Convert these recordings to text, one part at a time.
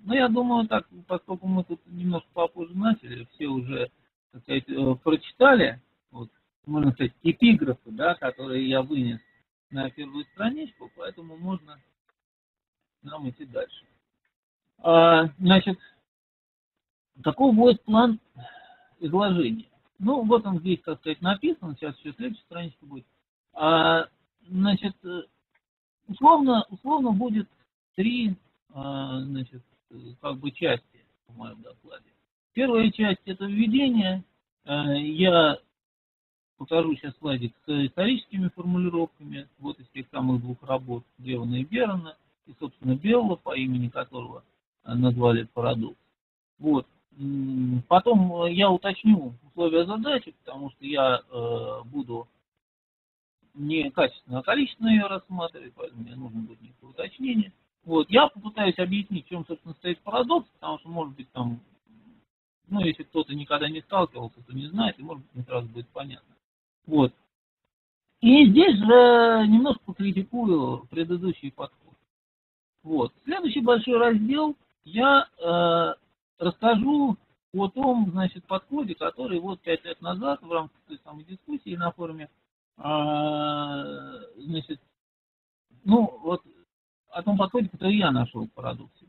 Но я думаю, так, поскольку мы тут немножко попозже начали, все уже, так сказать, прочитали, вот, можно сказать, эпиграфы, да, которые я вынес на первую страничку, поэтому можно нам идти дальше. Значит, каков будет план изложения? Ну, вот он здесь, так сказать, написан, сейчас еще следующая страничка будет. Значит, условно будет три, значит, как бы части в моем докладе. Первая часть – это введение. Я покажу сейчас слайдик с историческими формулировками, вот из тех самых двух работ Девана и Берона, и, собственно, Белла, по имени которого назвали парадокс. Вот. Потом я уточню условия задачи, потому что я буду не качественно, а количественно ее рассматривать, поэтому мне нужно будет некое уточнение. Вот. Я попытаюсь объяснить, в чем, собственно, стоит парадокс, потому что, может быть, там, ну, если кто-то никогда не сталкивался, то не знает, и, может быть, не сразу будет понятно. Вот. И здесь же немножко покритикую предыдущий подход. Вот. Следующий большой раздел я расскажу о том, значит, подходе, который вот 5 лет назад в рамках той самой дискуссии на форуме, значит, ну, вот о том подходе, который я нашел в парадоксе.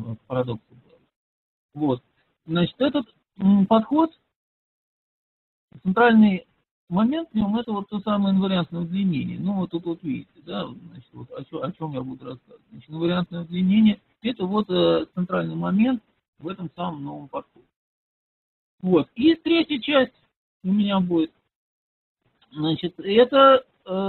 Вот. Значит, этот подход, центральный момент в нем, это вот то самое инвариантное удлинение. Ну, вот тут вот видите, да, значит, вот о чем я буду рассказывать. Значит, инвариантное удлинение, это вот центральный момент в этом самом новом подходе. Вот. И третья часть у меня будет, значит, это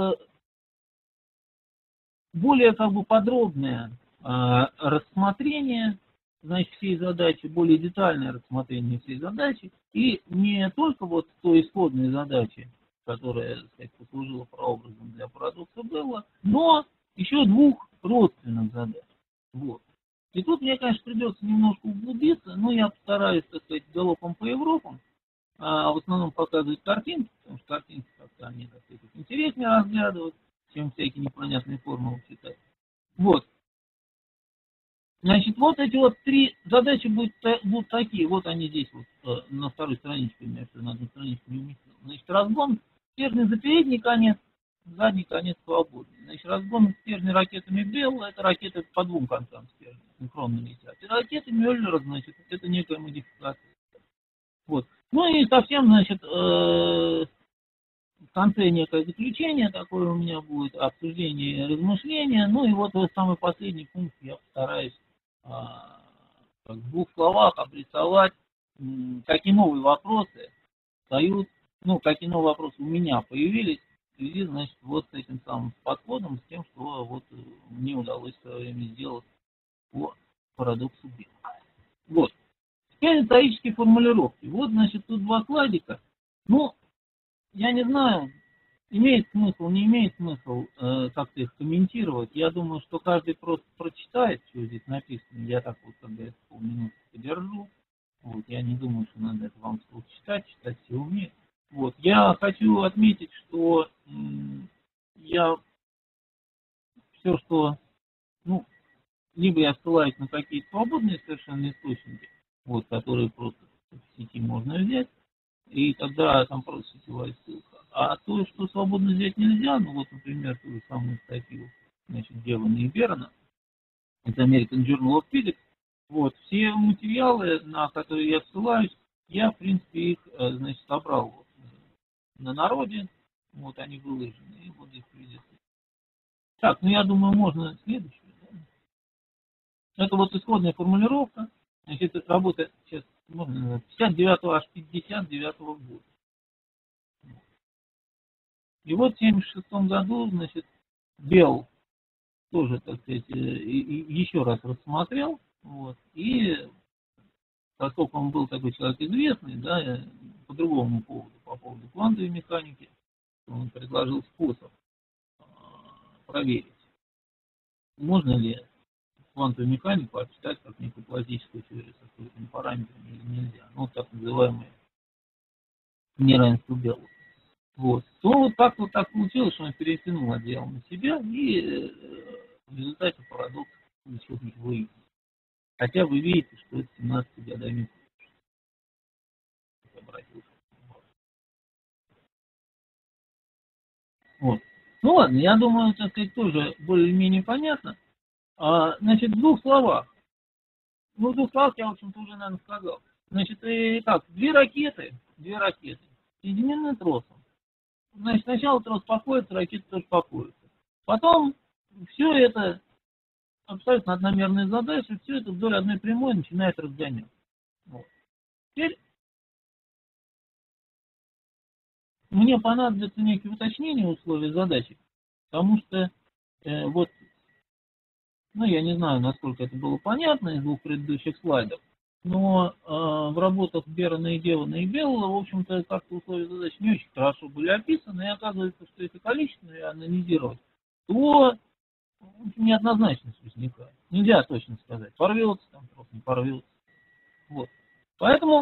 более как бы подробное рассмотрение, значит, всей задачи, более детальное рассмотрение всей задачи, и не только вот той исходной задачи, которая, так сказать, послужила прообразом для парадокса Белла, но еще двух родственных задач. Вот. И тут мне, конечно, придется немножко углубиться, но я постараюсь, так сказать, галопом по Европам, в основном показывать картинки, потому что картинки как-то они, так сказать, интереснее разглядывать, чем всякие непонятные формулы читать. Вот. Значит, вот эти вот три задачи будут такие. Вот они здесь вот на второй страничке у меня, что на одной страничке не уместил. Значит, разгон стержня за передний конец, задний конец свободный. Значит, разгон стержня ракетами Белла, это ракеты по двум концам стержня, синхронно летят. И ракеты Мюллера, значит, это некая модификация. Вот. Ну и совсем, значит, в конце некое заключение такое у меня будет, обсуждение и размышления. Ну и вот самый последний пункт я постараюсь в двух словах обрисовать, какие новые вопросы встают, ну, какие новые вопросы у меня появились в связи, значит, вот с этим самым подходом, с тем, что вот мне удалось в свое время сделать по парадоксу Белла. Вот. Теперь исторические формулировки. Вот, значит, тут два слайдика. Ну, я не знаю, имеет смысл, не имеет смысл как-то их комментировать. Я думаю, что каждый просто прочитает, что здесь написано. Я так вот, когда это полминуты подержу. Вот, я не думаю, что надо это вам вслух читать все умеют. Вот, я хочу отметить, что я все, что, ну, либо я ссылаюсь на какие-то свободные совершенно источники, вот, которые просто в сети можно взять, и тогда там просто сетевая ссылка. А то, что свободно взять нельзя, ну вот, например, ту же самую статью, значит, Девана и Берона, это American Journal of Physics, вот, все материалы, на которые я ссылаюсь, я, в принципе, их, значит, собрал вот, на народе, вот они выложены, и вот здесь приведены. Так, ну я думаю, можно следующую. Да? Это вот исходная формулировка, значит, это работа сейчас, можно 59-го аж 59-го года. И вот в 1976 году, значит, Белл тоже, так сказать, еще раз рассмотрел, вот, и поскольку он был такой человек известный, да, по другому поводу, по поводу квантовой механики, он предложил способ проверить, можно ли квантовую механику отчитать как некую классическую теорию со скрытыми параметрами или нельзя. Ну, так называемое неравенство Белла. Вот. То вот так получилось, что он перетянул одеяло на себя, и в результате парадокс ничего не выявил. Хотя вы видите, что это 17 годами. Вот. Ну ладно, я думаю, так сказать, тоже более-менее понятно. Значит, в двух словах. Ну, в двух словах я, в общем-то, уже, наверное, сказал. Значит, итак, две ракеты, соединены тросом. Значит, сначала трос покоится, ракета тоже покоится. Потом все это, абсолютно одномерная задача, все это вдоль одной прямой начинает разгоняться. Вот. Теперь мне понадобятся некие уточнения условий задачи, потому что вот, ну, я не знаю, насколько это было понятно из двух предыдущих слайдов, но в работах Берона и Девана и Белла, в общем-то, как-то условия задач не очень хорошо были описаны, и оказывается, что если количественно анализировать, то неоднозначность возникает. Нельзя точно сказать, порвется там, просто не порвется. Вот. Поэтому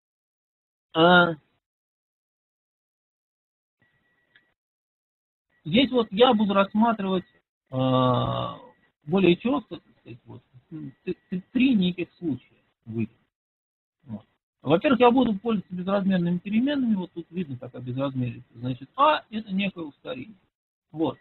здесь вот я буду рассматривать более четко, так сказать, вот, три неких случая выйдет. Вот. Во-первых, я буду пользоваться безразмерными переменными, вот тут видно, какая безразмерность. Значит, это некое ускорение. Вот.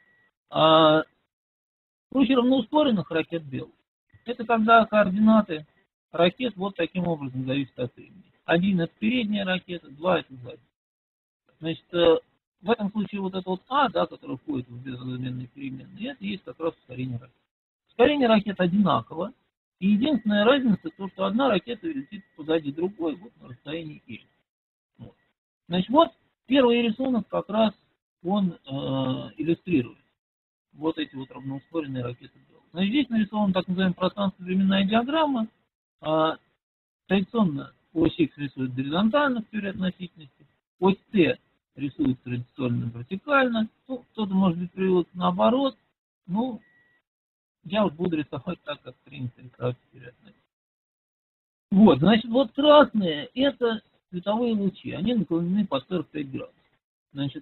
Случай равноускоренных ракет Белл. Это когда координаты ракет вот таким образом зависят от времени. 1 это передняя ракета, 2 это задняя. Значит, в этом случае вот это вот да, которое входит в безразмерные переменные, это есть как раз ускорение ракет. Ускорение ракет одинаково, и единственная разница то, что одна ракета летит позади другой, вот на расстоянии L. Вот. Значит, вот первый рисунок как раз он иллюстрирует вот эти вот равноускоренные ракеты. Значит, здесь нарисована так называемая пространственно-временная диаграмма. Традиционно ось X рисует горизонтально в теории относительности, ось T рисует традиционно вертикально, ну, кто-то, может быть, приводит наоборот, ну, я вот буду рисовать так, как принято рисовать в теории относительности. Вот, значит, вот красные – это световые лучи, они наклонены под 45 градусов. Значит,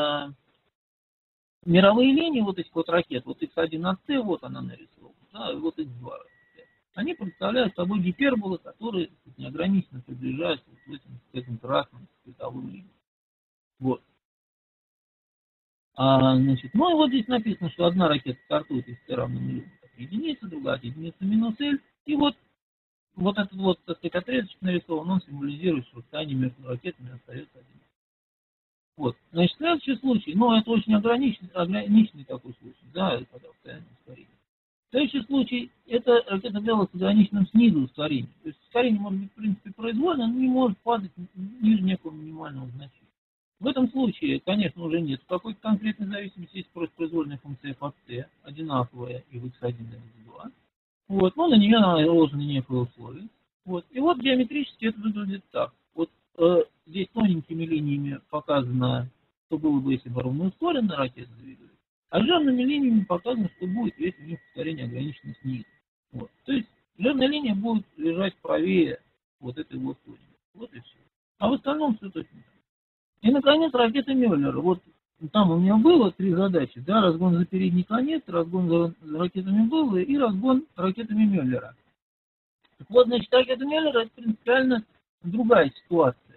мировые линии вот этих вот ракет, вот X1 от T, вот она нарисована, да, и вот X2 от T, они представляют собой гиперболы, которые неограниченно приближаются вот к этим красным световым линиям. Вот. Значит, ну и вот здесь написано, что одна ракета стартует из T равно нулю от единицы, другая от единицы минус L, и вот этот вот, так сказать, отрезочек нарисован, он символизирует, что расстояние между ракетами остается один. Вот. Значит, следующий случай, ну, это очень ограниченный такой случай, да, когда постоянное ускорение. Следующий случай, это ракета Белла с ограниченным снизу ускорением. То есть ускорение может быть, в принципе, произвольно, но не может падать ниже некого минимального значения. В этом случае, конечно, уже нет какой-то конкретной зависимости, есть просто произвольная функция f от t, одинаковая и в x1 и x2. Вот, но на нее наложены некие условия. Вот. И вот геометрически это выглядит так. Вот здесь тоненькими линиями показано, что было бы, если бы равноускоренно ракеты двигались, а жирными линиями показано, что будет, если у них ускорение ограничено снизу. Вот. То есть жирная линия будет лежать правее вот этой вот точки. Вот и все. А в остальном все точно так. И, наконец, ракета Мюллера. Вот там у меня было три задачи. Да, разгон за передний конец, разгон за ракетами Белла и разгон ракетами Мюллера. Так вот, значит, ракета Мюллера – это принципиально другая ситуация.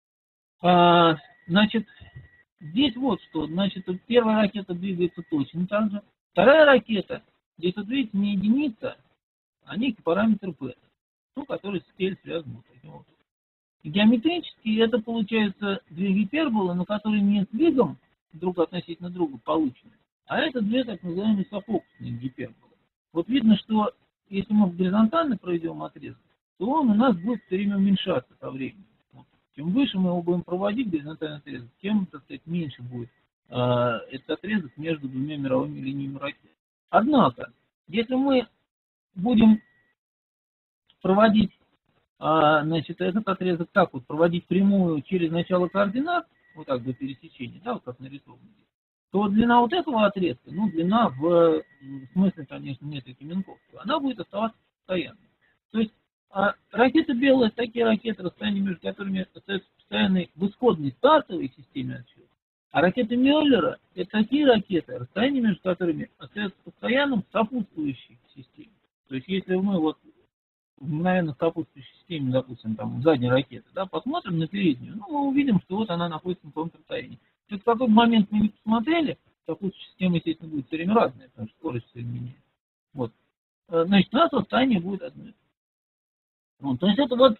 Значит, здесь вот что. Значит, первая ракета двигается точно так же. Вторая ракета, здесь, вот видите, не единица, а некий параметр бета, ну, который с L связан вот таким образом. Геометрически это получается две гиперболы, но которые не сдвигом друг относительно друга получены, а это две так называемые софокусные гиперболы. Вот видно, что если мы горизонтально проведем отрезок, то он у нас будет все время уменьшаться со временем. Вот. Чем выше мы его будем проводить, горизонтальный отрезок, тем, так сказать, меньше будет этот отрезок между двумя мировыми линиями ракет. Однако, если мы будем проводить значит, этот отрезок так вот проводить прямую через начало координат, вот так до пересечения, да, вот как нарисовано здесь, то длина вот этого отрезка, ну, длина в смысле, конечно, метрики Минковского, она будет оставаться постоянной. То есть ракеты Белла — это такие ракеты, расстояние между которыми остается постоянной в исходной стартовой системе отсчета. А ракеты Мюллера — это такие ракеты, расстояние между которыми остается постоянным в сопутствующей системе. То есть если мы вот в мгновенно сопутствующей системе, допустим, там, задней ракеты, да, посмотрим на переднюю, ну, мы увидим, что вот она находится на каком-то расстоянии. То есть в какой момент мы не посмотрели, сопутствующая система, естественно, будет все время разная, потому что скорость все меняется. Вот. Значит, у нас расстояние будет одно. Вот. То есть это вот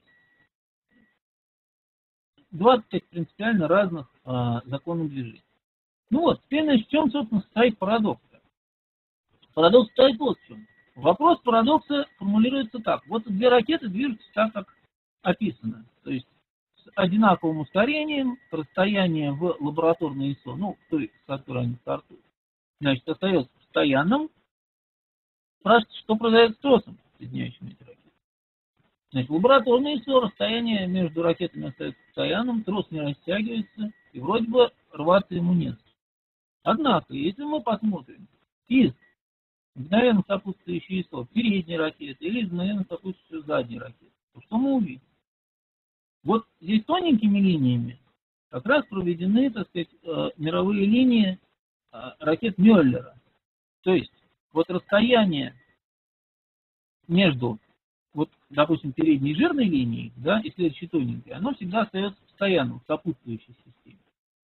два принципиально разных закона движения. Ну вот, теперь, значит, в чем, собственно, состоит парадокс? Парадокс состоит вот в чем. Вопрос парадокса формулируется так. Вот две ракеты движутся так, как описано. То есть с одинаковым ускорением, расстояние в лабораторной ISO, ну, той, с которой они стартуют, значит, остается постоянным. Спрашивается, что произойдет с тросом, соединяющим эти ракеты. Значит, в лабораторной ISO расстояние между ракетами остается постоянным, трос не растягивается, и вроде бы рваться ему нет. Однако, если мы посмотрим из мгновенно сопутствующие ISO передней ракеты или мгновенно сопутствующие задней ракеты, то что мы увидим? Вот здесь тоненькими линиями как раз проведены, так сказать, мировые линии ракет Мюллера. То есть вот расстояние между, вот, допустим, передней жирной линией, да, и следующей тоненькой, оно всегда остается постоянным в сопутствующей системе.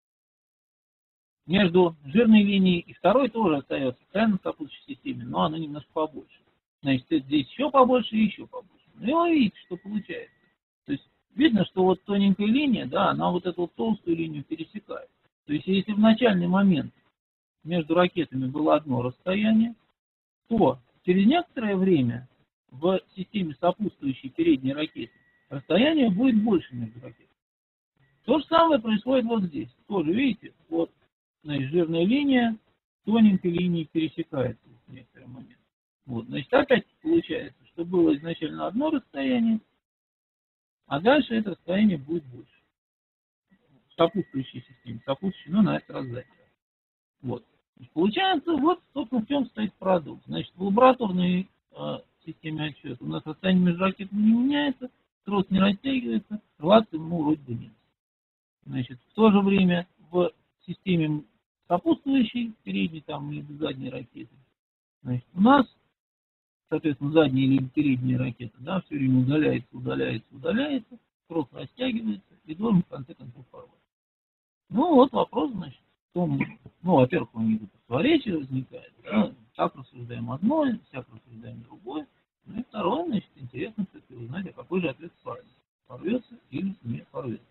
Между жирной линией и второй тоже остается постоянно в сопутствующей системе, но оно немножко побольше. Значит, здесь еще побольше и еще побольше. Ну и вы видите, что получается. То есть видно, что вот тоненькая линия, да, она вот эту вот толстую линию пересекает. То есть если в начальный момент между ракетами было одно расстояние, то через некоторое время в системе сопутствующей передней ракеты расстояние будет больше между ракетами. То же самое происходит вот здесь. Тоже, видите, вот, значит, жирная линия тоненькой линией пересекается в некоторый момент. Вот, значит, опять получается, что было изначально одно расстояние, а дальше это расстояние будет больше. В сопутствующей системе, сопутствующей, ну, на этот раз сзади. Вот. Получается, вот, собственно, в чем стоит парадокс. Значит, в лабораторной системе отсчета у нас расстояние между ракетами не меняется, трос не растягивается, рваться ему вроде бы нет. Значит, в то же время в системе сопутствующей, передней там или задней ракеты, значит, у нас, соответственно, задняя или передняя ракета, да, все время удаляется, трос растягивается, и должен в конце концов порвать. Ну, вот вопрос, значит, в том, ну, во-первых, у них противоречие возникает, да, так рассуждаем одно, так рассуждаем другое. Ну и второе, значит, интересно, кстати, узнать, а какой же ответ правильный. Порвется или не порвется.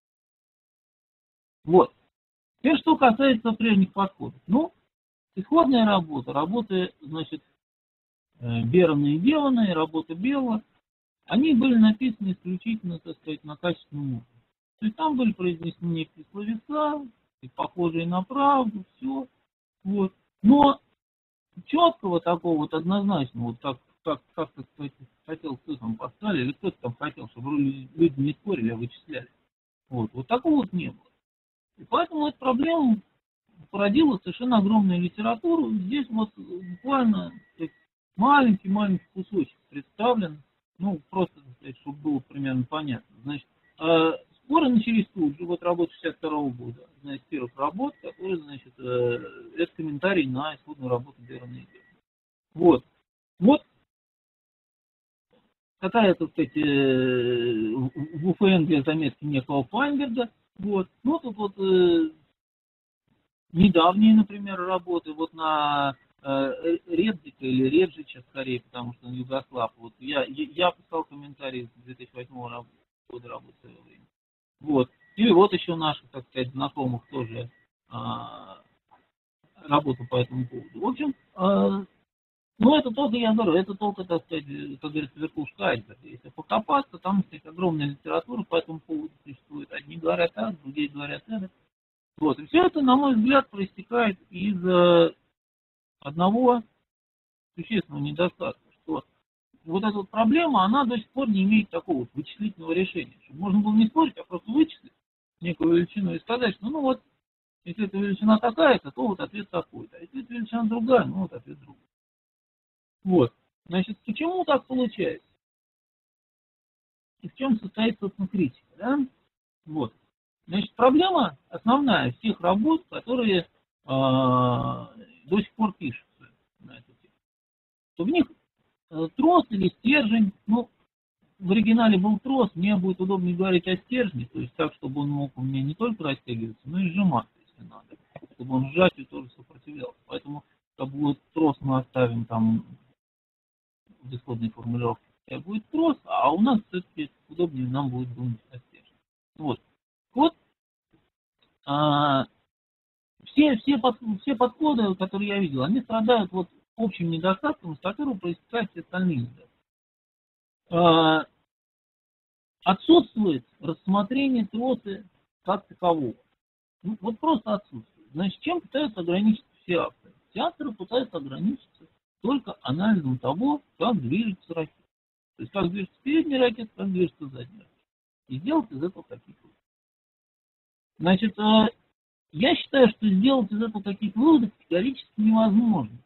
Вот. Теперь, что касается прежних подходов. Ну, исходная работа, значит, Берона и Белана, и работа Белла, они были написаны исключительно, так сказать, на качественном уровне. То есть там были произнесены некие словеса, похожие на правду, все. Вот. Но четкого такого вот однозначного, вот как так сказать, хотел цифрам поставили, или кто-то там хотел, чтобы люди не спорили, а вычисляли. Вот такого вот не было. И поэтому эта проблема породила совершенно огромную литературу. Здесь вот буквально маленький кусочек представлен, ну, просто, так сказать, чтобы было примерно понятно. Значит, споры начались тут же, вот работа 62 года, одна из первых работ, которая, значит, это комментарий на исходную работу Берона и Белла. Вот такая, так сказать, в УФН для заметки некого Файнберга. Вот. Ну, тут вот недавние, например, работы вот на Редзика или Реджича, скорее, потому что он югослав. Вот я писал комментарии с 2008 года работы в свое время. Вот. И вот еще наших, так сказать, знакомых тоже работу по этому поводу. В общем, ну, это только, я говорю, это только, так сказать, как говорится, верхушка айсберга. Если покопаться, там, кстати, огромная литература по этому поводу существует. Одни говорят так, другие говорят это. Вот. И все это, на мой взгляд, проистекает из одного существенного недостатка, что вот эта вот проблема, она до сих пор не имеет такого вот вычислительного решения. Чтобы можно было не спорить, а просто вычислить некую величину и сказать, что, ну вот, если эта величина такая-то, то вот ответ такой-то. А если эта величина другая, ну вот ответ другой. Вот. Значит, почему так получается? И в чем состоит, собственно, критика, да? Вот. Значит, проблема основная всех работ, которые до сих пор пишутся на эту тему. Что в них трос или стержень, ну, в оригинале был трос, мне будет удобнее говорить о стержне, то есть так, чтобы он мог у меня не только растягиваться, но и сжиматься, если надо, чтобы он сжатию тоже сопротивлялся. Поэтому как будет трос мы оставим там в исходной формулировке, будет трос, а у нас все-таки удобнее нам будет думать о стержне. Вот. Вот все подходы, которые я видел, они страдают вот общим недостатком, из которого проистекают все остальные недостатки. Отсутствует рассмотрение троса как такового. Ну, вот просто отсутствует. Значит, чем пытаются ограничиться все авторы? Все авторы пытаются ограничиться только анализом того, как движется ракета. То есть, как движется передняя ракета, как движется задняя ракета. И сделать из этого какие-то выводы. Значит, я считаю, что сделать из этого какие-то выводы категорически невозможно.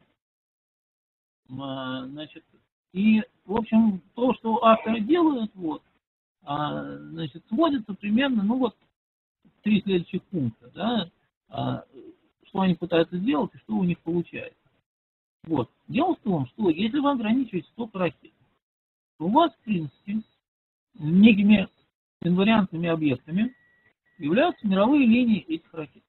Значит, и, в общем, то, что авторы делают, вот, значит, сводится примерно, ну вот, 3 следующих пункта, да, что они пытаются сделать и что у них получается. Вот. Дело в том, что если вы ограничиваете только ракет, то у вас, в принципе, некими инвариантными объектами являются мировые линии этих ракет.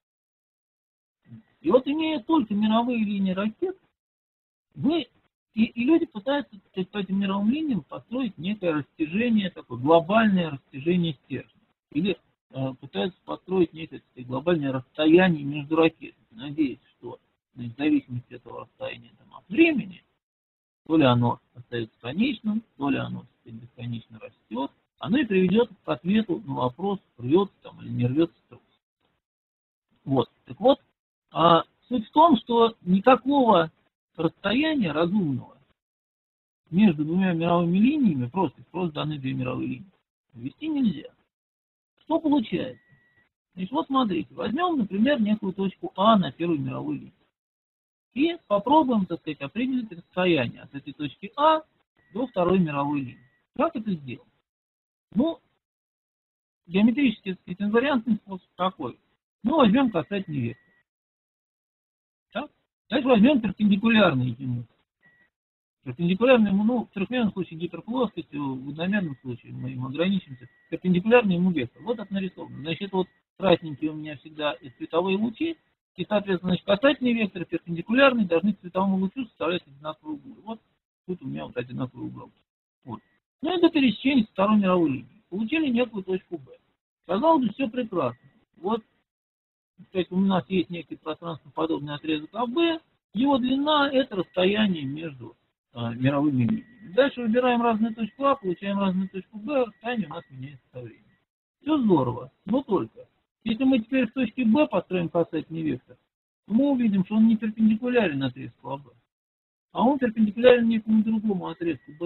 И вот, имея только мировые линии ракет, вы и люди пытаются, сказать, по этим мировым линиям построить некое растяжение, такое глобальное растяжение стержня. Или пытаются построить некое, сказать, глобальное расстояние между ракетами. Надеюсь, что в зависимости от этого расстояния там, от времени, то ли оно остается конечным, то ли оно, сказать, бесконечно растет, оно и приведет к ответу на вопрос, рвется там или не рвется трос. Вот. Так вот, суть в том, что никакого расстояния разумного между двумя мировыми линиями, просто даны две мировые линии, ввести нельзя. Что получается? Значит, вот смотрите, возьмем, например, некую точку А на первой мировой линии. И попробуем, так сказать, определить расстояние от этой точки А до второй мировой линии. Как это сделать? Ну, геометрически, так сказать, инвариантный способ такой. Мы возьмем касательный вектор. Так? Дальше возьмем перпендикулярный ему. Перпендикулярный ему, ну, в трехмерном случае гиперплоскостью, в одномерном случае мы им ограничимся. Перпендикулярный ему вектор. Вот это нарисовано. Значит, вот красненькие у меня всегда световые лучи. И, соответственно, значит, касательный вектор и перпендикулярный должны к световому лучу составлять одинаковые углы. Вот тут у меня вот одинаковые углы. Вот. Ну, это пересечение Второй мировой линии. Получили некую точку Б. Казалось бы, все прекрасно. Вот, кстати, у нас есть некий пространственно-подобный отрезок АБ. Его длина – это расстояние между мировыми линиями. Дальше выбираем разную точку А, получаем разную точку Б, расстояние у нас меняется со временем. Все здорово, но только. Если мы теперь в точке Б построим касательный вектор, то мы увидим, что он не перпендикулярен отрезку АБ, а он перпендикулярен некому другому отрезку БС.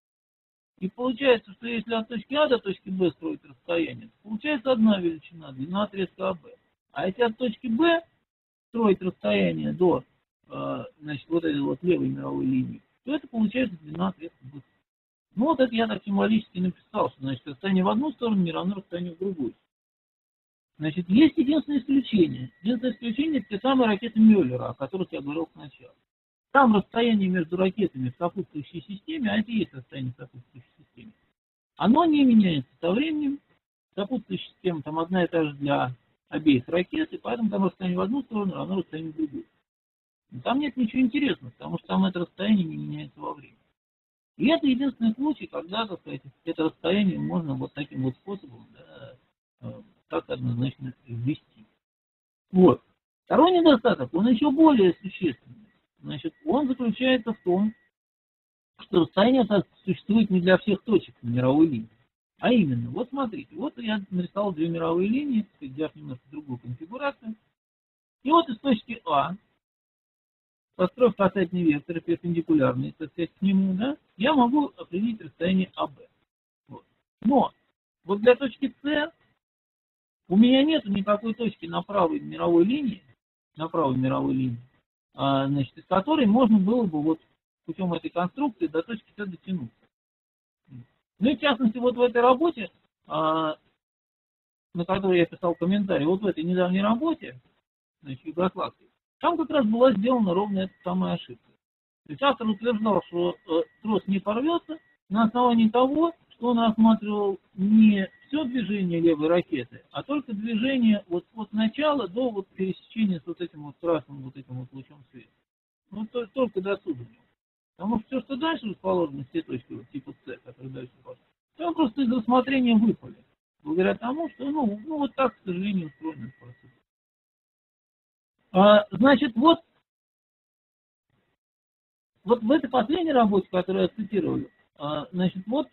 И получается, что если от точки А до точки Б строить расстояние, то получается одна величина, длина отрезка АБ. А если от точки Б строить расстояние до, значит, вот этой вот левой мировой линии, то это получается длина отрезка БС. Ну вот это я так символически написал, что, значит, расстояние в одну сторону не равно расстоянию в другую. Значит, есть единственное исключение. Единственное исключение – это те самые ракеты Мюллера, о которых я говорил сначала. Там расстояние между ракетами в сопутствующей системе, а это и есть расстояние в сопутствующей системе, оно не меняется со временем. Сопутствующая система там одна и та же для обеих ракет, и поэтому там расстояние в одну сторону равно расстоянию в другую. Но там нет ничего интересного, потому что там это расстояние не меняется во времени. И это единственный случай, когда, так сказать, это расстояние можно вот таким вот способом, да, так однозначно ввести. Вот. Второй недостаток, он еще более существенный. Значит, он заключается в том, что расстояние существует не для всех точек на мировой линии. А именно, вот смотрите, вот я нарисовал две мировые линии, взяв немножко другую конфигурацию. И вот из точки А, построив касательный вектор перпендикулярный, так сказать, к нему, да, я могу определить расстояние АБ. Вот. Но вот для точки С у меня нет никакой точки на правой мировой линии, значит, из которой можно было бы вот путем этой конструкции до точки С дотянуться. Ну и в частности, вот в этой работе, на которой я писал комментарий, вот в этой недавней работе, значит, югославской, там как раз была сделана ровно эта самая ошибка. То есть автор утверждал, что трос не порвется на основании того, что он рассматривал не все движение левой ракеты, а только движение вот от начала до вот пересечения с вот этим вот красным вот этим вот лучом света. Ну, только до сюда. Потому что все, что дальше расположено, все точки вот, типа С, которые дальше пошли, там просто из рассмотрения выпали. Благодаря тому, что, ну вот так, к сожалению, устроен этот процесс. Значит, вот в этой последней работе, которую я цитировал, значит, вот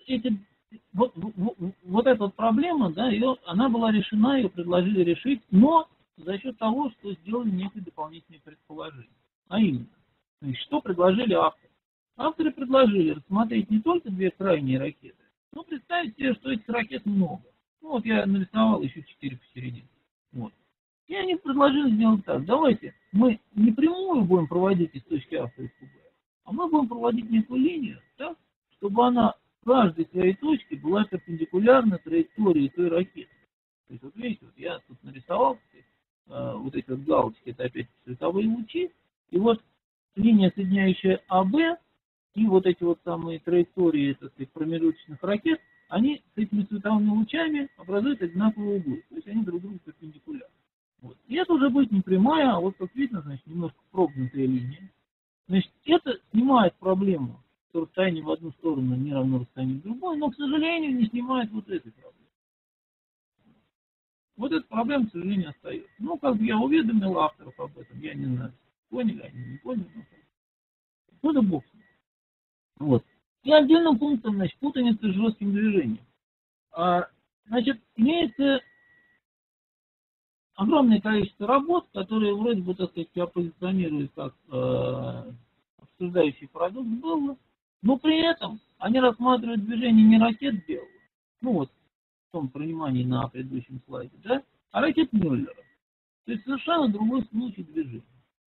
эта вот проблема, да, она была решена, ее предложили решить, но за счет того, что сделали некие дополнительные предположения. А именно, значит, что предложили авторы? Авторы предложили рассмотреть не только две крайние ракеты, но представить себе, что этих ракет много. Ну вот я нарисовал еще 4 посередине. Вот. И они предложили сделать так. Давайте мы не прямую будем проводить из точки А в точку Б, а мы будем проводить некую линию так, чтобы она в каждой своей точке была перпендикулярна траектории той ракеты. То есть, вот видите, вот я тут нарисовал вот эти вот галочки, это опять световые лучи, и вот линия, соединяющая АБ, и вот эти вот самые траектории, так сказать, промежуточных ракет, они с этими световыми лучами образуют одинаковые углы, то есть они друг другу перпендикулярны. Вот. И это уже будет не прямая, а вот как видно, значит, немножко прогнутая линия. Значит, это снимает проблему, что расстояние в одну сторону не равно расстоянию в другую, но, к сожалению, не снимает вот этой проблемы. Вот эта проблема, к сожалению, остается. Ну, как бы я уведомил авторов об этом, я не знаю, поняли они, не поняли, но это бог. Вот. И отдельным пунктом, значит, путаница с жестким движением. Значит, имеется огромное количество работ, которые вроде бы, так сказать, себя позиционируют как обсуждающий парадокс Белла, но при этом они рассматривают движение не ракет Белла, ну вот в том понимании на предыдущем слайде, да, а ракет Мюллера. То есть совершенно другой случай движения.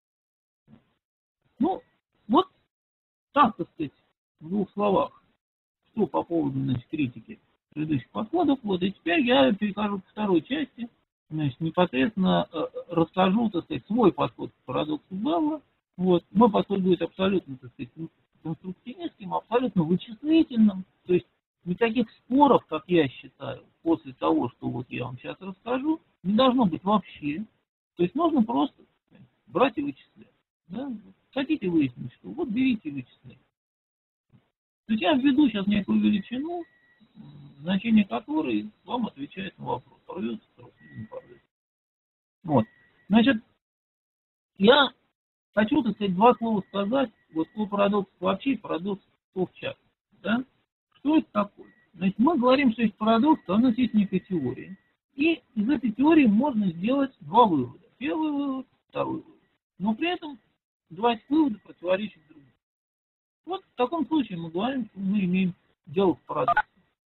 Ну, вот так, так сказать, в двух словах, что по поводу, значит, критики предыдущих подходов. Вот, и теперь я перехожу к второй части, значит, непосредственно расскажу, так сказать, свой подход к парадоксу Белла. Вот, мой подход будет абсолютно, так сказать, конструктивистским, абсолютно вычислительным, то есть никаких споров, как я считаю, после того, что вот я вам сейчас расскажу, не должно быть вообще. То есть нужно просто брать и вычислять. Да? Хотите выяснить, что вот берите и вычисляйте. То есть я введу сейчас некую величину, значение которой вам отвечает на вопрос, порвется срок или не порвется. Вот. Значит, я хочу, так сказать, два слова сказать вот о парадоксах вообще и парадоксах в частности. Да? Что это такое? Значит, мы говорим, что есть парадокс, то у нас есть некая теория. И из этой теории можно сделать два вывода. Первый вывод, второй вывод. Но при этом два этих вывода противоречат друг другу. Вот в таком случае мы говорим, что мы имеем дело с парадоксом.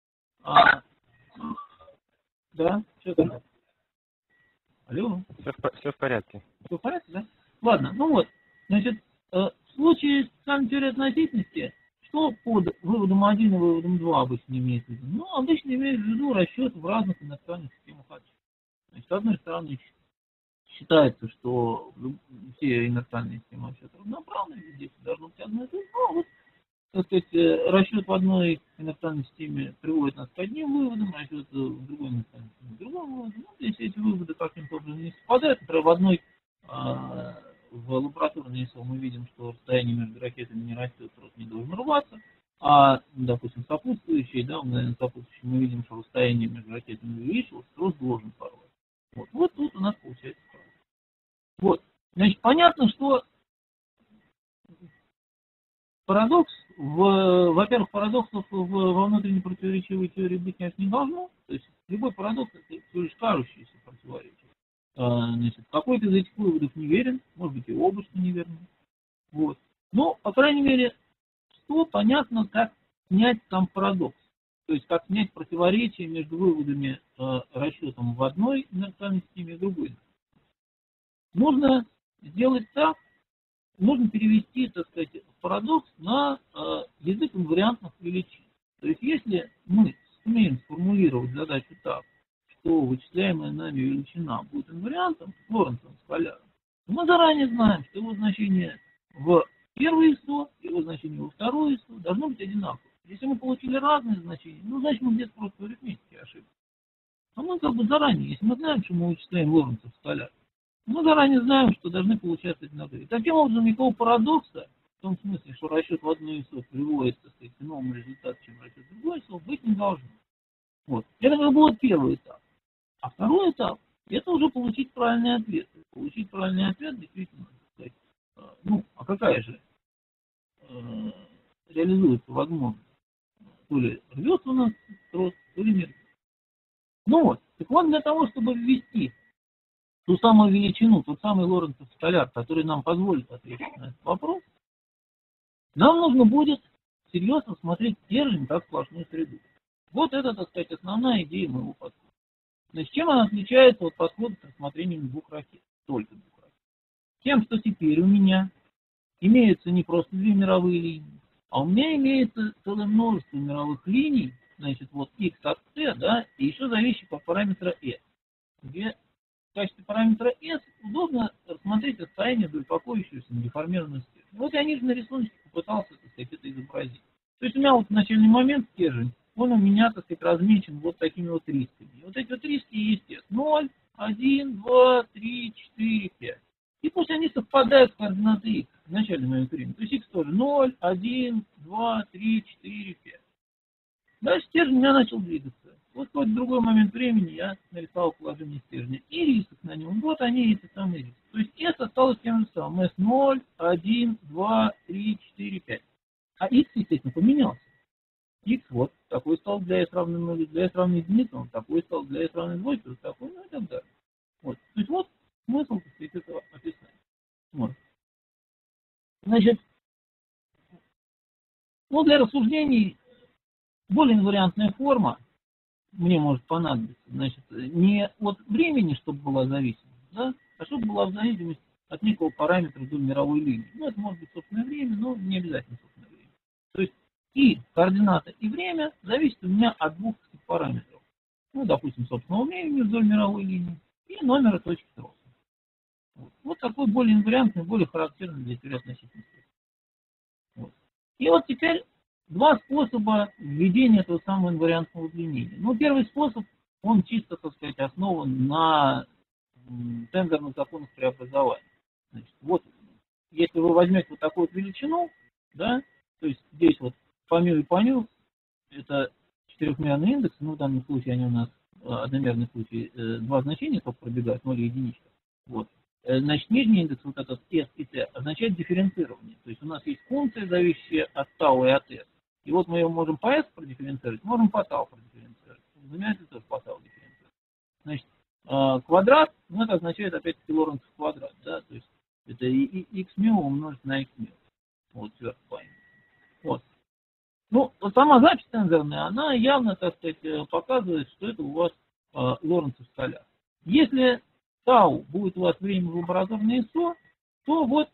Да, что там? Алло? Все в порядке. Все в порядке, да? Ладно, ну вот, значит, в случае с самой теорией относительности, что под выводом 1 и выводом 2 обычно имеется в виду? Ну, обычно имеется в виду расчет в разных инерциальных системах отчета. Значит, с одной стороны, считается, что все инерциальные системы отчета равноправны, здесь должно быть одно и то же, но вот, так сказать, расчет в одной инерциальной системе приводит нас к одним выводам, расчет в другой инерциальной системе к другому выводу. Ну, если эти выводы каким-то образом не совпадают, например, в одной в лабораторной ИСО мы видим, что расстояние между ракетами не растет, рост не должен рваться, а, допустим, сопутствующие, да, мгновенно сопутствующие, мы видим, что расстояние между ракетами увеличилось, рост должен порвать. Вот тут у нас получается правда. Вот, значит, понятно, что парадокс, во-первых, парадоксов во внутренней противоречивой теории быть, конечно, не должно, то есть любой парадокс это всего лишь кажущееся противоречие. Значит, какой-то из этих выводов неверен, может быть и оба, что неверны. Вот. Но, по крайней мере, что понятно, как снять сам парадокс. То есть, как снять противоречие между выводами расчетом в одной инерциальной системе и в другой. Нужно сделать так, можно перевести, так сказать, парадокс на язык инвариантных величин. То есть, если мы сумеем сформулировать задачу так, что вычисляемая нами величина будет инвариантом, Лоренцевым скаляром, мы заранее знаем, что его значение в первое ИСО, его значение во второе ИСО должно быть одинаково. Если мы получили разные значения, ну, значит, мы где-то просто в арифметике ошиблись. А мы как бы заранее, если мы знаем, что мы вычисляем Лоренцов столяр, мы заранее знаем, что должны получаться одинаковые. Таким образом, никакого парадокса, в том смысле, что расчет в одно ИСО приводит, так сказать, к иному результату, чем расчет в другое ИСО, быть не должно. Вот. Это как бы вот первый этап. А второй этап – это уже получить правильный ответ. Получить правильный ответ действительно, так сказать, ну, а какая же реализуется возможность? То ли рвется у нас трос, то ли нет. Ну вот, так вот для того, чтобы ввести ту самую величину, тот самый Лоренцов столяр, который нам позволит ответить на этот вопрос, нам нужно будет серьезно смотреть стержень как сплошную среду. Вот это, так сказать, основная идея моего подхода. Значит, чем она отличается от подхода с рассмотрением двух ракет, только двух ракет? Тем, что теперь у меня имеются не просто две мировые линии, а у меня имеется целое множество мировых линий, значит, вот x от t, да, и еще зависящих от параметра s, где в качестве параметра s удобно рассмотреть состояние двоепокоящегося недеформированного стержня. Вот я ниже на рисунке попытался, так сказать, это изобразить. То есть у меня вот в начальный момент стержень, он у меня, так сказать, размечен вот такими вот рисками. И вот эти вот риски есть s. 0, 1, 2, 3, 4, 5. И пусть они совпадают с координатой x в начальном моем времени. То есть x тоже 0, 1, 2, 3, 4, 5. Дальше стержень у меня начал двигаться. Вот в какой-то другой момент времени я нарисовал положение стержня. И рисок на нем. Вот они, эти самые риски. То есть s осталось тем же самым. s 0, 1, 2, 3, 4, 5. А x, естественно, поменялся. X вот такой стал для s равно 0, для s равно единице, он такой стал, для s равно двойке, вот такой, ну и так далее. Вот. То есть вот смысл, так сказать, этого описания. Вот. Значит, ну для рассуждений более инвариантная форма мне может понадобиться. Значит, не от времени, чтобы была зависимость, да, а чтобы была в зависимости от некого параметра вдоль мировой линии. Ну, это может быть собственное время, но не обязательно собственное время. То есть и координата, и время зависят у меня от двух параметров. Ну, допустим, собственного времени вдоль мировой линии и номера точки троса. Вот такой более инвариантный, более характерный для теории относительности. Вот. И вот теперь два способа введения этого самого инвариантного удлинения. Ну, первый способ, он чисто, так сказать, основан на тензорных законах преобразования. Значит, вот, если вы возьмете вот такую вот величину, да, то есть здесь вот по μ и по ню, это четырехмерный индекс, ну, в данном случае они у нас, одномерный случай, два значения только пробегают, 0 и единичка. Вот. Значит, нижний индекс, вот этот s и t, означает дифференцирование. То есть у нас есть функция, зависящая от тау и от s. И вот мы ее можем по s продифференцировать, можем по тау продифференцировать. Разумеется, тоже по тау дифференцировать. Значит, квадрат, ну, это означает опять-таки Лоренцов квадрат, да, то есть это x μ умножить на x μ. Вот, сверху память. Вот. Ну, вот сама запись тензорная, она явно, так сказать, показывает, что это у вас Лоренцов столяр. Если тау будет у вас время в лабораторной ИСО, то вот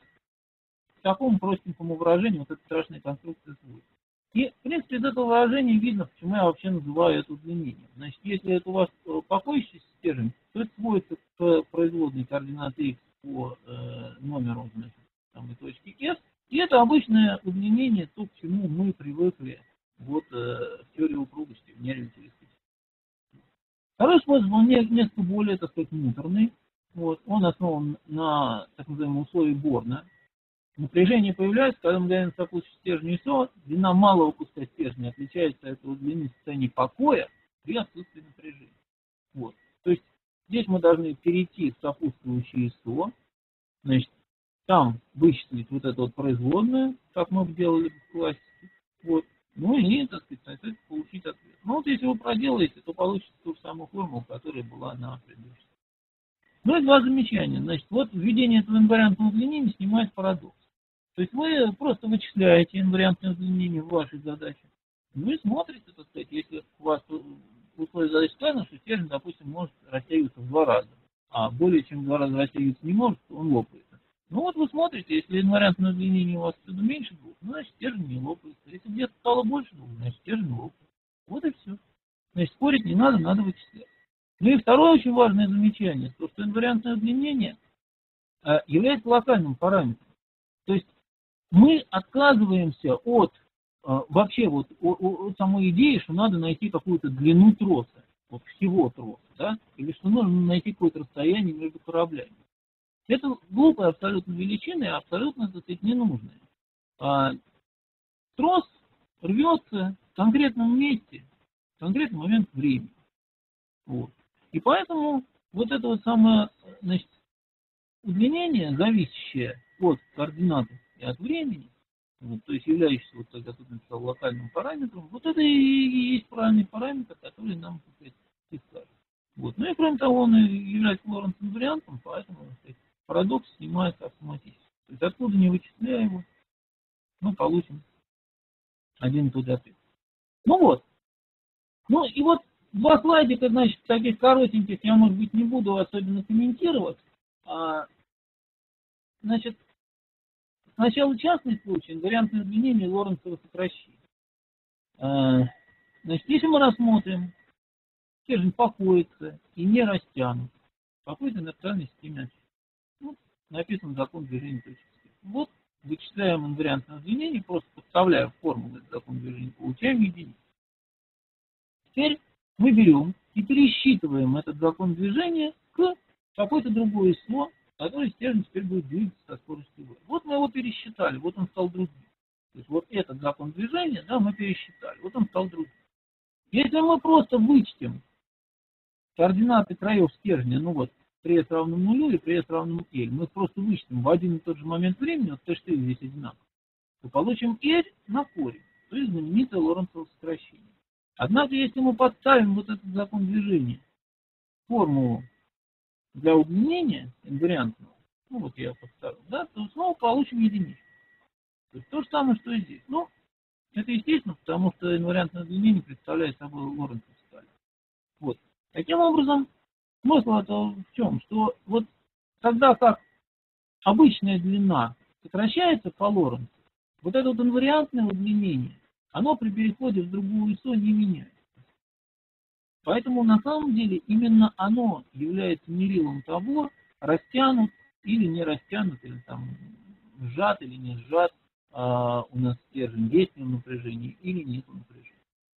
к такому простенькому выражению вот эта страшная конструкция сводится. И, в принципе, из этого выражения видно, почему я вообще называю это удлинением. Значит, если это у вас покоящийся стержень, то это сводится к производной координаты x по номеру, значит, самой точки s. И это обычное удлинение, то, к чему мы привыкли вот, в теории упругости, в нерелятивистической. Второй способ, он несколько более, так сказать, муторный. Вот, он основан на так называемом условии Борна. Напряжение появляется, когда мгновенно сопутствует стержню ИСО, длина малого куска стержня отличается от этого длины в состоянии покоя при отсутствии напряжения. Вот. То есть здесь мы должны перейти в сопутствующее ИСО, значит, там вычислить вот эту вот производную, как мы делали в классике, вот, ну и, так сказать, получить ответ. Ну вот если вы проделаете, то получите ту же самую формулу, которая была на предыдущей. Ну и два замечания. Значит, вот введение этого инвариантного удлинения снимает парадокс. То есть вы просто вычисляете инвариантное удлинение в вашей задаче. Ну и смотрите, так сказать, если у вас в условии задачи сказано, что стержень, допустим, может растягиваться в 2 раза, а более чем в 2 раза растягиваться не может, то он лопается. Ну вот вы смотрите, если инвариантное удлинение у вас отсюда меньше 2, ну, значит стержень не лопается. Если где-то стало больше 2, значит стержень лопается. Вот и все. Значит, спорить не надо, надо вычислять. Ну и второе очень важное замечание, то, что инвариантное удлинение является локальным параметром. То есть мы отказываемся от вообще вот о самой идее, что надо найти какую-то длину троса, вот всего троса, да, или что нужно найти какое-то расстояние между кораблями. Это глупая абсолютно величина и абсолютно, так сказать, ненужная. Трос рвется в конкретном месте, в конкретный момент времени. Вот. И поэтому вот это вот самое, значит, удлинение, зависящее от координат и от времени, вот, то есть являющийся, вот как я тут написал, локальным параметром, вот это и есть правильный параметр, который нам, так сказать, и скажет. Вот. Ну и кроме того, он и является Лоренцовым вариантом, поэтому, так сказать, парадокс снимается автоматически. То есть откуда не вычисляя его, мы получим один и тот же ответ. Ну вот. Ну и вот два слайдика, значит, таких коротеньких я, может быть, не буду особенно комментировать. Значит, сначала частный случай, инвариантное изменение Лоренцова сокращения. Значит, если мы рассмотрим, стержень покоится и не растянут в какой-то инерциальной системе, ну, написан закон движения точки. Вот вычисляем инвариантное изменение, просто подставляя формулу этот закон движения, получаем единицу. Теперь мы берем и пересчитываем этот закон движения к какое-то другое число, которое стержень теперь будет двигаться со скоростью v. Вот мы его пересчитали, вот он стал другим. То есть вот этот закон движения, да, мы пересчитали, вот он стал другим. Если мы просто вычтем координаты краев стержня, ну вот, при s равном нулю и при s равном l, мы просто вычтем в один и тот же момент времени, вот t' здесь одинаково, то получим r на корень, то есть знаменитое Лоренцово сокращение. Однако, если мы подставим вот этот закон движения, формулу для удлинения инвариантного, ну вот я подставил, да, то снова получим единичку. То есть то же самое, что и здесь. Ну, это естественно, потому что инвариантное удлинение представляет собой Лоренцов скаль. Вот. Таким образом, смысл этого в чем? Что вот тогда как обычная длина сокращается по Лоренцу, вот это вот инвариантное удлинение, оно при переходе в другую ИСО не меняется. Поэтому на самом деле именно оно является мерилом того, растянут или не растянут, или там сжат или не сжат у нас стержень, есть ли напряжение или нет напряжения.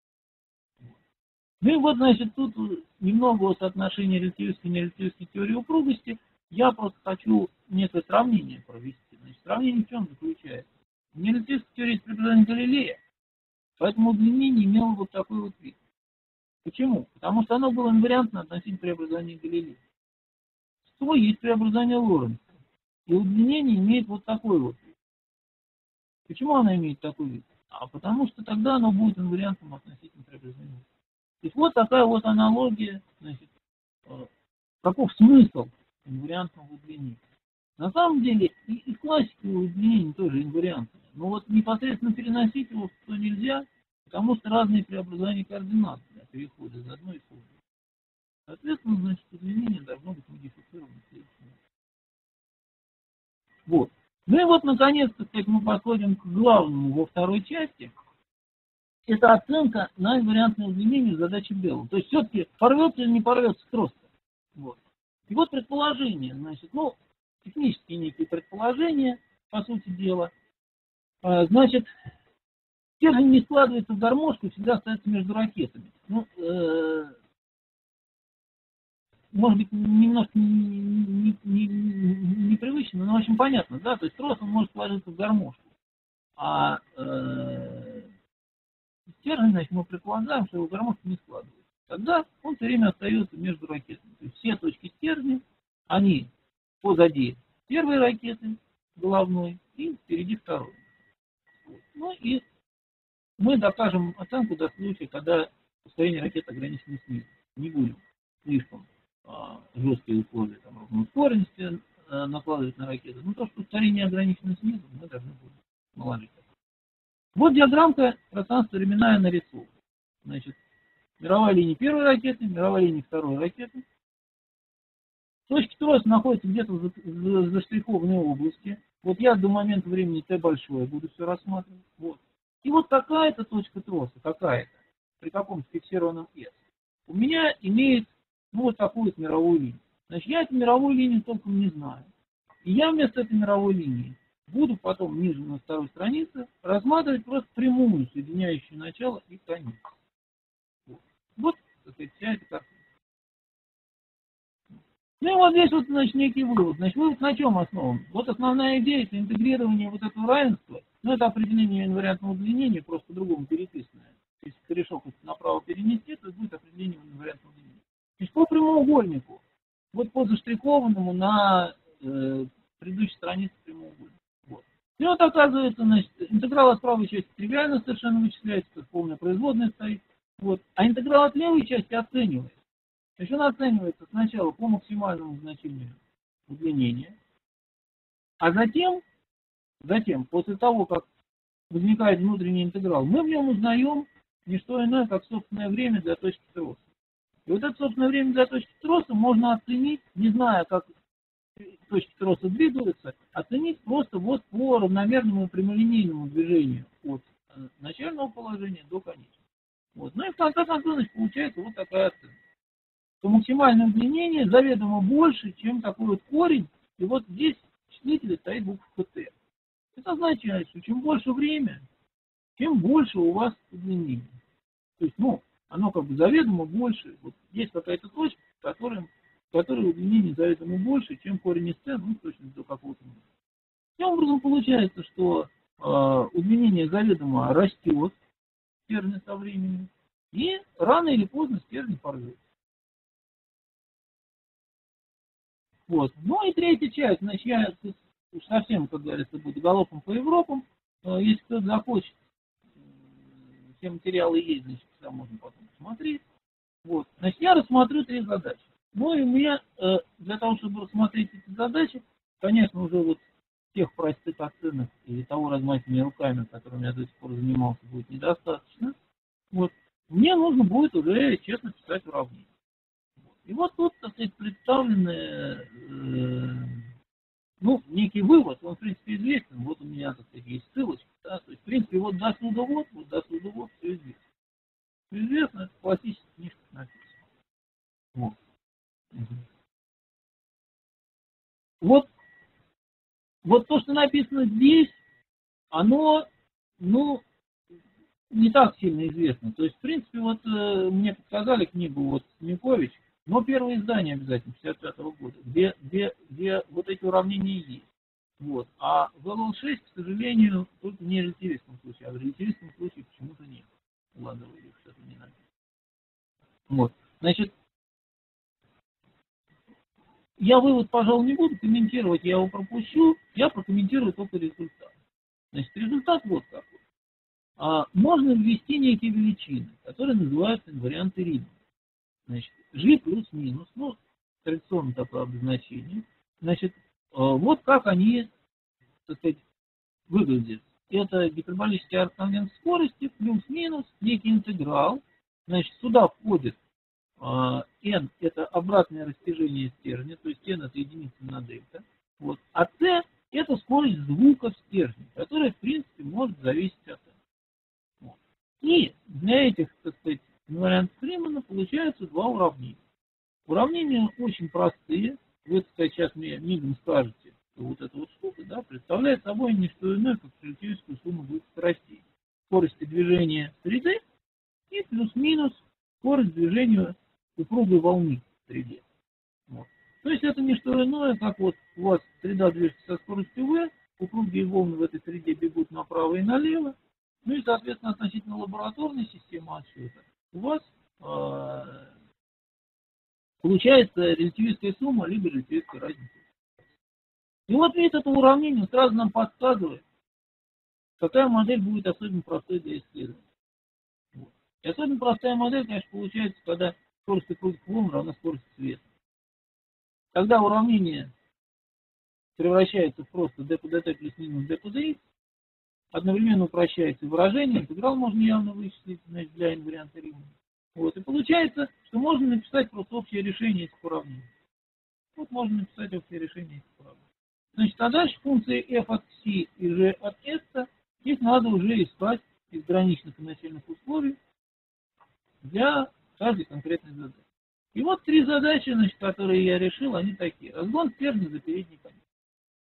Ну и вот, значит, тут немного от отношения релятивистской и нерелятивистской теории упругости. Я просто хочу некое сравнение провести. Значит, сравнение в чем заключается? В нерелятивистской теории есть преобразование Галилея, поэтому удлинение имело вот такой вот вид. Почему? Потому что оно было инвариантно относительно преобразования Галилея. Что есть преобразование Лоренца? И удлинение имеет вот такой вот вид. Почему оно имеет такой вид? А потому что тогда оно будет инвариантным относительно преобразования. То есть вот такая вот аналогия, значит, каков смысл инвариантного удлинения. На самом деле и классическое удлинение тоже инвариантное, но вот непосредственно переносить его в что нельзя, потому что разные преобразования координат для перехода из одной в другую. Соответственно, значит, удлинение должно быть модифицировано следующим образом. Вот. Ну и вот, наконец-то, мы подходим к главному во второй части. Это оценка на инвариантное удлинение задачи Белла. То есть все-таки порвется или не порвется трос. Вот. И вот предположение, значит, ну, технические некие предположения, по сути дела. Значит, стержень не складывается в гармошку, всегда остается между ракетами. Ну, может быть, немножко непривычно, но очень понятно, да, то есть трос он может сложиться в гармошку. А стержень, значит, мы предполагаем, что его гармошка не складывается. Тогда он все время остается между ракетами. То есть все точки стержня, они позади первой ракеты головной и впереди второй. Ну и мы докажем оценку до случая, когда ускорение ракеты ограничено снизу. Не будем слишком жесткие условия там, ровной скорости накладывать на ракету. Но то, что ускорение ограничено снизу, мы должны будем наложить. Вот диаграммка пространство-временная нарисована. Значит, мировая линия первой ракеты, мировая линия второй ракеты. Точки троса находятся где-то в заштрихованной области. Вот я до момента времени t большое буду все рассматривать. Вот. И вот такая-то точка троса, какая-то, при каком-то фиксированном S, у меня имеет ну, вот такую вот мировую линию. Значит, я эту мировую линию толком не знаю. И я вместо этой мировой линии буду потом ниже на второй странице рассматривать просто прямую, соединяющую начало и конец. Вот, так сказать, вся эта картина. Ну и вот здесь вот, значит, некий вывод. Значит, вывод на чем основан? Вот основная идея — это интегрирование вот этого равенства. Ну, это определение инвариантного удлинения, просто по-другому переписанное. Если корешок направо перенести, то будет определение инвариантного удлинения. Значит, по прямоугольнику, вот по заштрихованному на предыдущей странице прямоугольника. Вот. И вот оказывается, значит, интеграл от правой части тривиально совершенно вычисляется, как полная производная стоит. Вот. А интеграл от левой части оценивается. То есть он оценивается сначала по максимальному значению удлинения, а затем, после того, как возникает внутренний интеграл, мы в нем узнаем не что иное, как собственное время для точки троса. И вот это собственное время для точки троса можно оценить, не зная, как точки троса двигаются, оценить просто вот по равномерному прямолинейному движению от начального положения до конечного. Вот. Ну и в конце концов получается вот такая оценка. То максимальное удлинение заведомо больше, чем такой вот корень. И вот здесь в числителе стоит буква т. Это означает, что чем больше время, тем больше у вас удлинение. То есть, ну, оно как бы заведомо больше. Вот есть какая-то точка, в которой удлинение заведомо больше, чем корень из т, ну, точно до какого-то момента. Таким образом, получается, что удлинение заведомо растет стержня со временем, и рано или поздно стержень порвется. Вот. Ну и третья часть, значит, я уж совсем, как говорится, буду галопом по Европам. Если кто-то захочет, все материалы есть, значит, всегда можно потом посмотреть. Вот. Значит, я рассмотрю 3 задачи. Ну и у меня, для того, чтобы рассмотреть эти задачи, конечно, уже вот тех простых оценок или того размахивания руками, которым я до сих пор занимался, будет недостаточно. Вот. Мне нужно будет уже честно писать уравнение. И вот тут, так сказать, представлены, ну, некий вывод, он, в принципе, известен. Вот у меня, так сказать, есть ссылочка. Да? То есть, в принципе, вот до сюда вот все известно. Все известно, это в классических книжках написано. Вот. Вот то, что написано здесь, оно, ну, не так сильно известно. То есть, в принципе, вот мне подсказали книгу вот Смикович, но первое издание обязательно, 55-го года, где вот эти уравнения есть. Вот. А в LL6, к сожалению, только в нерелятивистском случае, а в релятивистском случае почему-то нет. Ладно, что-то не написано. Вот. Значит, я вывод, пожалуй, не буду комментировать, я его пропущу, я прокомментирую только результат. Значит, результат вот какой. Можно ввести некие величины, которые называются инварианты Римана. Значит, G плюс-минус, ну, традиционно такое обозначение. Значит, вот как они, так сказать, выглядят. Это гиперболический арктангенс скорости плюс-минус некий интеграл. Значит, сюда входит n – это обратное растяжение стержня, то есть n – это единица на дельта. Вот. А c – это скорость звука в стержне, которая, в принципе, может зависеть от n. Вот. И для этих, так сказать, инвариантов Римана получаются 2 уравнения. Уравнения очень простые. Вы, кстати, сейчас мне мигом скажете, что вот эта вот штука, да, представляет собой не что иное, как релятивистскую сумму двух скоростей. Скорости движения среды и плюс-минус скорость движения упругой волны в среде. Вот. То есть это не что иное, как вот у вас среда движется со скоростью v, упругие волны в этой среде бегут направо и налево, ну и, соответственно, относительно лабораторной системы отсчета у вас получается релятивистская сумма либо релятивистская разница. И вот вид этого уравнения сразу нам подсказывает, какая модель будет особенно простой для исследования. Вот. И особенно простая модель, конечно, получается, когда скорость упругих волн равна скорости света. Когда уравнение превращается в просто d по dt плюс минус d по dx, одновременно упрощается выражение, интеграл можно явно вычислить, значит, для инварианта Римана. Вот. И получается, что можно написать просто общее решение этих уравнений. Вот можно написать общее решение этих уравнений. Значит, а дальше функции f от c и g от s, их надо уже искать из граничных и начальных условий для каждой конкретной задачи. И вот 3 задачи, значит, которые я решил, они такие. Разгон стержня за передний конец.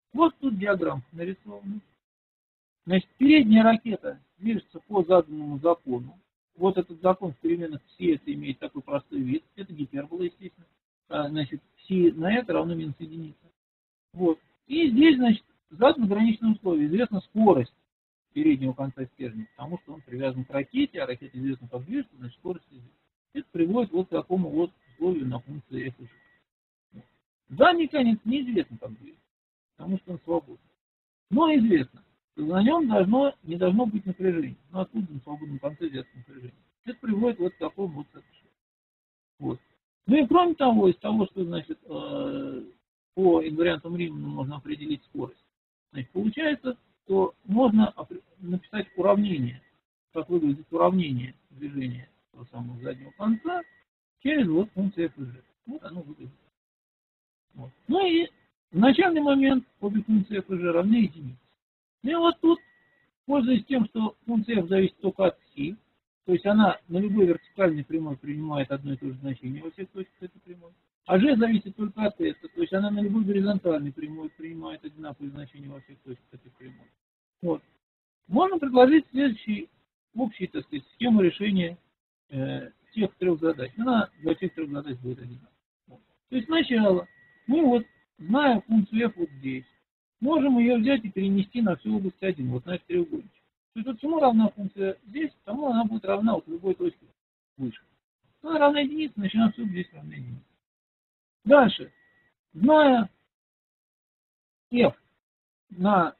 Вот тут диаграмма нарисована. Значит, передняя ракета движется по заданному закону. Вот этот закон в переменных пси это имеет такой простой вид. Это гипербола, естественно. Значит, пси на это равно минус единица. Вот. И здесь, значит, задано граничное условие. Известна скорость переднего конца стержня, потому что он привязан к ракете, а ракета известна как движется, значит, скорость известна. Это приводит вот к такому вот условию на функции f и g. Задний конец неизвестно как движется, потому что он свободен. Но известно, что на нем не должно быть напряжения. Но откуда на свободном конце взяться напряжение? Это приводит вот к такому вот соотношению. Вот. Ну и кроме того, из того, что, значит, по инвариантам Римана можно определить скорость, значит, получается, что можно написать уравнение, как выглядит уравнение движения того самого заднего конца через вот функцию f и g. Вот оно выглядит. Вот. Ну и в начальный момент обе функции f и g равны единице. Ну и вот тут, пользуясь тем, что функция f зависит только от пси, то есть она на любой вертикальной прямой принимает одно и то же значение во всех точках этой прямой, а g зависит только от s, то есть она на любой горизонтальной прямой принимает одинаковые значения во всех точках этой прямой. Вот. Можно предложить следующий общий, так сказать, схему решения всех трех задач. Она для всех трех задач будет одинаковая. Вот. То есть сначала мы вот, зная функцию f вот здесь, можем ее взять и перенести на всю область 1, вот на этот треугольничек. То есть вот чему равна функция здесь, тому она будет равна вот любой точке выше. Она равна единице, значит она все здесь равна единице. Дальше, зная f на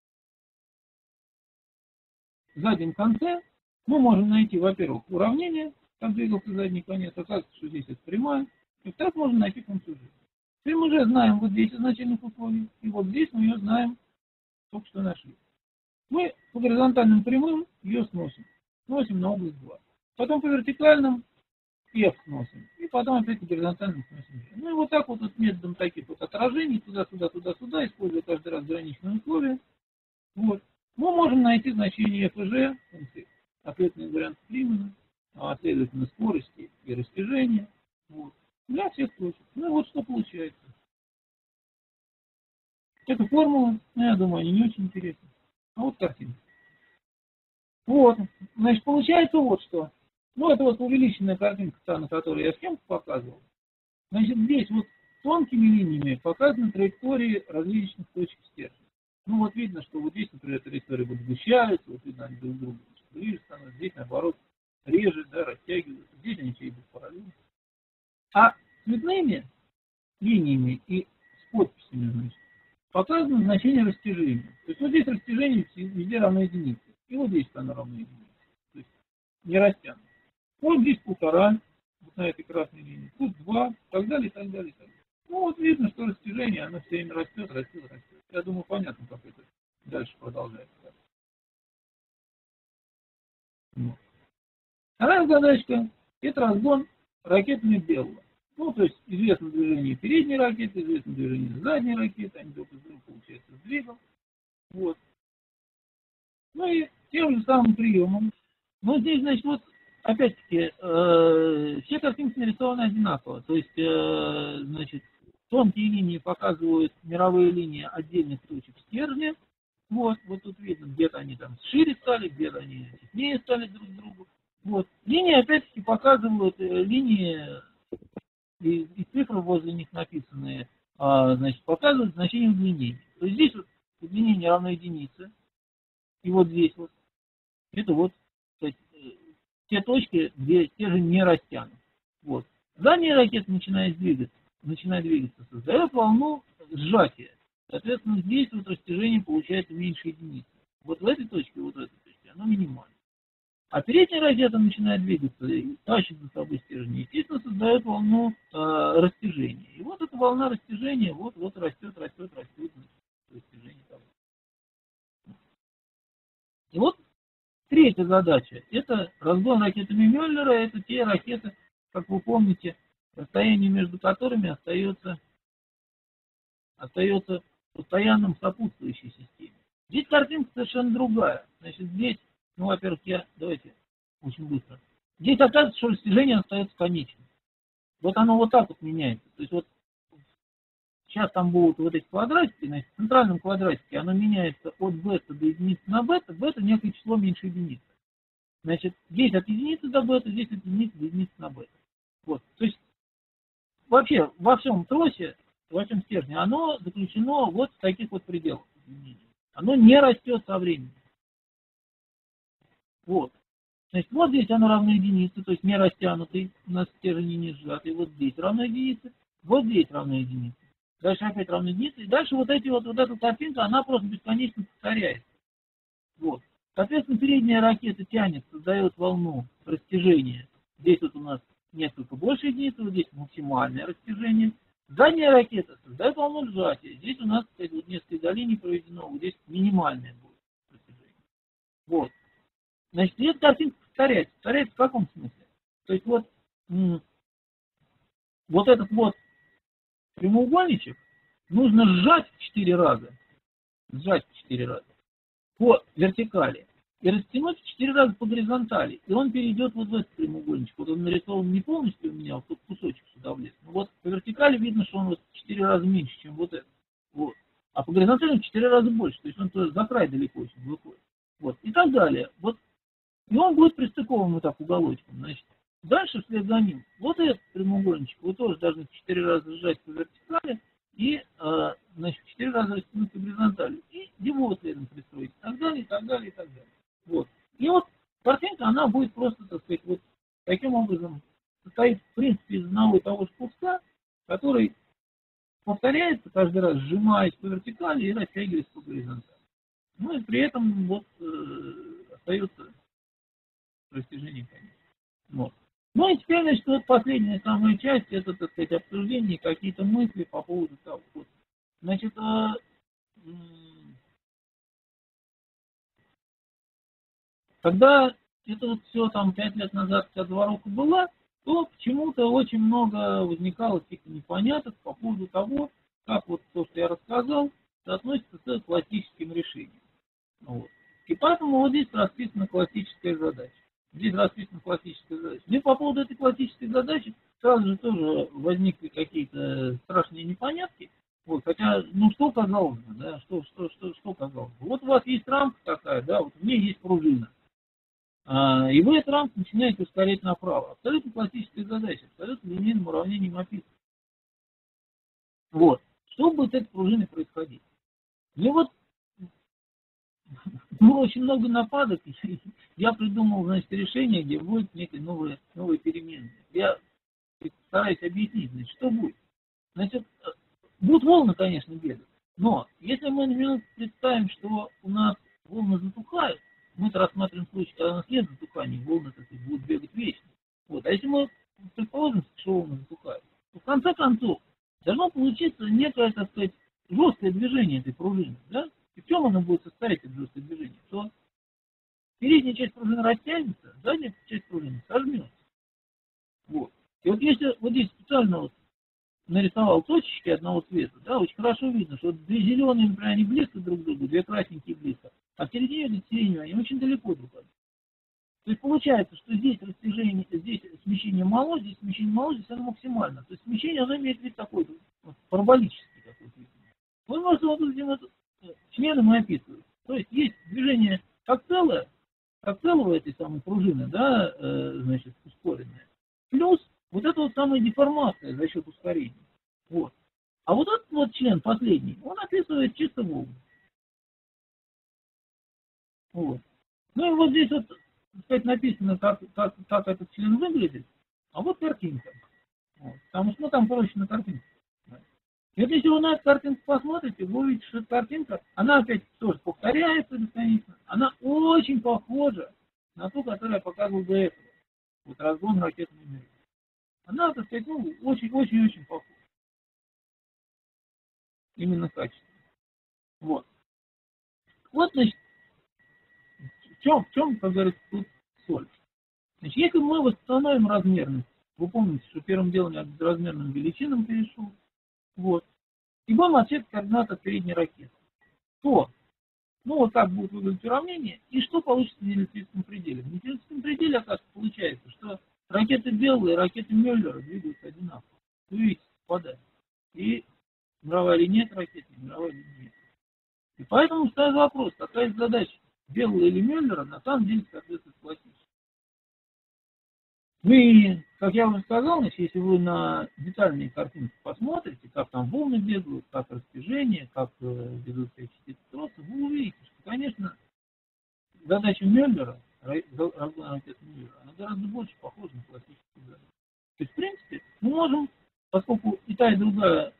заднем конце, мы можем найти, во-первых, уравнение, как двигался задний конец, оказывается, что здесь это прямая, и так можно найти функцию g. Теперь мы уже знаем вот здесь изначальных условий, и вот здесь мы ее знаем, только что нашли. Мы по горизонтальным прямым ее сносим на область 2. Потом по вертикальным f сносим, и потом опять по горизонтальным сносим g. Ну и вот так вот методом таких вот отражений, туда-сюда, туда-сюда, используя каждый раз граничные условия, вот, мы можем найти значение f и g, функции, ответный вариант Римана, а следовательно скорости и растяжения, вот, для всех точек. Ну и вот что получается. Эта формула, ну, я думаю, они не очень интересны. А вот картинка. Вот, значит, получается вот что. Ну, это вот увеличенная картинка, та, на которой я схемку показывал. Значит, здесь вот тонкими линиями показаны траектории различных точек стержня. Ну, вот видно, что вот здесь, например, траектории вот сгущаются, вот видно, они друг к другу ближе становятся, здесь, наоборот, реже, да, растягиваются, здесь они все идут параллельно. А цветными линиями и с подписями, значит, показано значение растяжения. То есть вот здесь растяжение везде равно единице. И вот здесь оно равно единице. То есть не растянуто. Вот здесь 1,5, вот на этой красной линии. Тут 2, и так далее, и так далее, и так далее. Ну вот видно, что растяжение, оно все время растет, растет, растет. Я думаю, понятно, как это дальше продолжается. Вот. Вторая задачка – это разгон ракетами Белла. Ну, то есть известно движение передней ракеты, известно движение задней ракеты, они друг из друга, получается, сдвигом. Вот. Ну и тем же самым приемом. Но здесь, значит, вот, опять-таки, все картинки нарисованы одинаково. То есть, значит, тонкие линии показывают мировые линии отдельных точек стержня. Вот тут видно, где-то они там шире стали, где-то они теснее стали друг к другу. Вот. Линии, опять-таки, показывают линии, и цифры возле них написанные, значит, показывают значение удлинения. То есть здесь вот удлинение равно единице. И вот здесь вот, это вот, кстати, те точки, где стержень не растянут. Вот. Задняя ракета начинает двигаться, создает волну сжатия. Соответственно, здесь вот растяжение получается меньше единицы. Вот в этой точке, вот в этой точке, оно минимально. А передняя ракета начинает двигаться и тащит за собой стержень. Естественно, создает волну растяжения. И вот эта волна растяжения вот растет, растяжение того. И вот третья задача – это разгон ракетами Мюллера. Это те ракеты, как вы помните, расстояние между которыми остается постоянным сопутствующей системе. Здесь картинка совершенно другая. Значит, здесь, ну, во-первых, давайте очень быстро. Здесь оказывается, что растяжение остается конечным. Вот оно вот так вот меняется. То есть вот в сейчас там будут вот эти квадратики, значит, в центральном квадратике оно меняется от бета до единицы на бета, бета некое число меньше единицы. Значит, здесь от единицы до бета, здесь от единицы до единицы на бета. Вот, то есть вообще во всем тросе, во всем стержне, оно заключено вот в таких вот пределах изменений. Оно не растет со временем. Вот. Значит, вот здесь оно равно единице, то есть не растянутый, у нас стержень не сжатый. Вот здесь равно единице, вот здесь равно единице. Дальше опять равно единице. И дальше вот эта картинка, она просто бесконечно повторяется. Вот. Соответственно, передняя ракета тянет, создает волну растяжения. Здесь вот у нас несколько больше единицы, вот здесь максимальное растяжение. Задняя ракета создает волну сжатия. Здесь у нас, кстати, вот несколько линий проведено, вот здесь минимальное будет растяжение. Вот. Значит, эта картинка повторяется. Повторяется в каком смысле? То есть вот, вот этот вот прямоугольничек нужно сжать в 4 раза. Сжать в 4 раза. По вертикали. И растянуть в 4 раза по горизонтали. И он перейдет вот в этот прямоугольничек. Вот он нарисован не полностью у меня, вот тут кусочек сюда влез. Но вот по вертикали видно, что он вот в 4 раза меньше, чем вот этот. Вот. А по горизонтали в 4 раза больше. То есть он тоже за край далеко очень выходит. Вот. И так далее. Вот. И он будет пристыкован вот так уголочком. Значит, дальше вслед за ним вот этот прямоугольничек вы тоже должны в 4 раза сжать по вертикали и, значит, в 4 раза растянуть по горизонтали. И его следом пристроить. И так далее, и так далее, и так далее. Вот. И вот картинка, она будет просто, так сказать, вот таким образом состоит, в принципе, из одного и того же куска, который повторяется каждый раз, сжимаясь по вертикали и растягиваясь по горизонтали. Ну и при этом вот остается растяжение, конечно. Вот. Ну и теперь, значит, вот последняя самая часть, это, так сказать, обсуждение, какие-то мысли по поводу того. Вот. Значит, когда это вот все там 5 лет назад, вся заваруха была, то почему-то очень много возникало каких-то непоняток по поводу того, как вот то, что я рассказал, соотносится с классическим решением. Вот. И поэтому вот здесь расписана классическая задача. Здесь расписана классическая задача. Ну и по поводу этой классической задачи сразу же тоже возникли какие-то страшные непонятки. Вот, хотя, ну что казалось бы, да, что казалось бы. Вот у вас есть рамка такая, да, вот в ней есть пружина. И вы эту рамку начинаете ускорять направо. Абсолютно классическая задача, абсолютно линейным уравнением описана. Вот. Что будет с этой пружиной происходить? Ну вот, было очень много нападок, и я придумал, значит, решение, где будет некие новые переменные. Я стараюсь объяснить, значит, что будет. Значит, будут волны, конечно, бегать, но если мы, например, представим, что у нас волны затухают, мы-то рассматриваем случай, когда у нас нет затухания, волны, так сказать, будут бегать вечно. Вот. А если мы предположим, что волны затухают, то в конце концов должно получиться некое, так сказать, жесткое движение этой пружины, да? И в чем оно будет состоять, это жесткое движение? Что передняя часть пружины растянется, задняя часть пружины сожмется. Вот. И вот если вот здесь специально вот нарисовал точечки одного цвета, да, очень хорошо видно, что вот две зеленые, например, они близко друг к другу, две красненькие близко, а в середине эти сиреневые, они очень далеко друг от друга. То есть получается, что здесь растяжение, здесь смещение мало, здесь смещение мало, здесь оно максимально. То есть смещение, оно имеет вид такой, вот, параболический такой вид. Вы можете вот этим вот членом и описывать. То есть движение как целого этой самой пружины, да, значит, ускоренное, плюс вот эта вот самая деформация за счет ускорения. Вот. А вот этот вот член последний, он описывает чисто волны. Вот. Ну и вот здесь вот, так сказать, написано, как этот член выглядит, а вот картинка. Вот. Потому что, ну, там проще на картинке. И вот если вы на эту картинку посмотрите, вы увидите, что эта картинка, она опять тоже повторяется бесконечно, она очень похожа на ту, которую я показывал до этого. Вот разгон ракетной энергии. Она, так сказать, ну, очень-очень-очень похожа. Именно качественно. Вот. Вот, значит, в чем, как говорится, тут соль. Значит, если мы восстановим размерность, вы помните, что первым делом я к безразмерным величинам перешел, вот, и будем отсчитывать координаты от передней ракеты, то, ну, вот так будет выглядеть уравнение, и что получится в нелитвийском пределе? В нелитвийском пределе, оказывается, получается, что ракеты Белла и ракеты Мюллера двигаются одинаково. Вы видите, совпадает. И мировая линия ракеты, мировая линия. И поэтому ставит вопрос, какая из задач Белла или Мюллера на самом деле соответствует классической. Ну и, как я уже сказал, значит, если вы на детальные картинки посмотрите, как там волны бегают, как растяжение, как бегут всякие тросы, вы увидите, что, конечно, задача Мюллера, разгон ракеты Мюллера, она гораздо больше похожа на классическую задачу. То есть, в принципе, мы можем, поскольку и та, и другая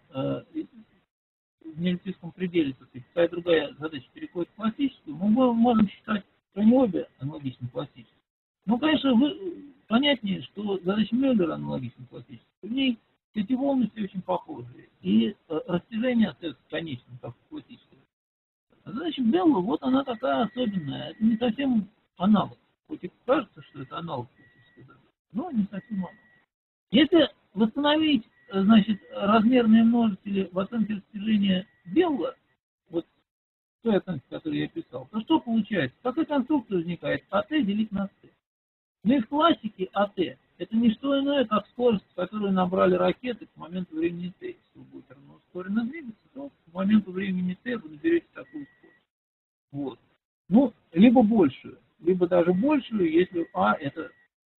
в нелитийском пределе, так сказать, та и другая задача переходит в классическую, мы можем считать, что они обе аналогичны классической. Ну, конечно, понятнее, что задача Мюллера аналогична классической. В ней эти волны все очень похожие. И растяжение остается конечным, как в классической. А задача Белла, вот она такая особенная. Это не совсем аналог. Хоть и кажется, что это аналог классической задачи, но не совсем аналог. Если восстановить, значит, размерные множители в оценке растяжения Белла, вот той оценке, которую я писал, то что получается? Какая конструкция возникает? АТ делить на Т. Ну и в классике АТ это не что иное, как скорость, которую набрали ракеты к моменту времени Т. Если вы будете равноускоренно двигаться, то к моменту времени Т вы наберете такую скорость. Вот. Ну, либо большую, либо даже большую, если А это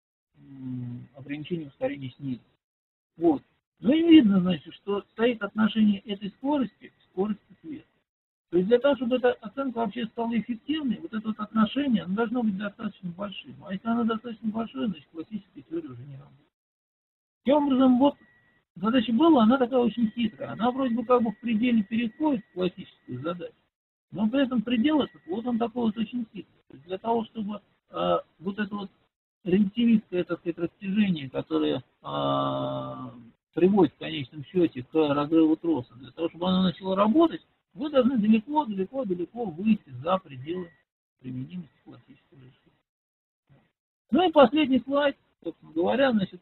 ограничение ускорения снизу. Вот. Ну и видно, значит, что стоит отношение этой скорости к скорости света. То есть для того, чтобы эта оценка вообще стала эффективной, вот это вот отношение, оно должно быть достаточно большим. А если оно достаточно большое, значит классическая теория уже не работает. Таким образом, вот задача была, она такая очень хитрая. Она вроде бы как бы в пределе переходит в классическую задачу, но при этом предел этот, вот он такой вот очень хитрый. То есть для того, чтобы вот это вот релятивистское, так сказать, растяжение, которое приводит в конечном счете к разрыву троса, для того, чтобы оно начало работать, вы должны далеко выйти за пределы применимости классического решения. Ну и последний слайд, собственно говоря, значит,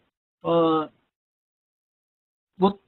вот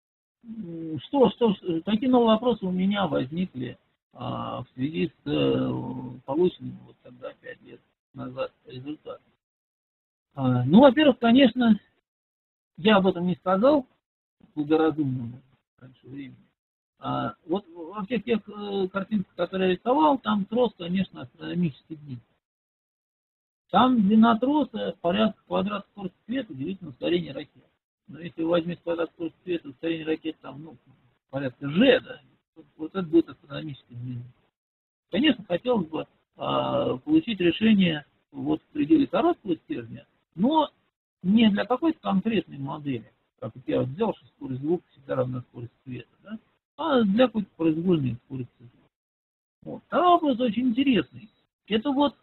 какие новые вопросы у меня возникли в связи с полученным вот тогда 5 лет назад результатом. Ну, во-первых, конечно, я об этом не сказал благоразумному раньше времени. Вот во всех тех картинках, которые я рисовал, там трос, конечно, астрономически длинный. Там длина троса порядка квадрата скорости света делить на ускорение ракет. Но если вы возьмете квадрат скорости света, ускорение ракет там, ну, порядка g, да, вот это будет астрономически длинный. Конечно, хотелось бы получить решение вот в пределе короткого стержня, но не для какой-то конкретной модели, как я вот взял, что скорость звука всегда равна скорости света, да, а для какой-то произвольной скорости звука. Вот. Второй вопрос очень интересный. Это вот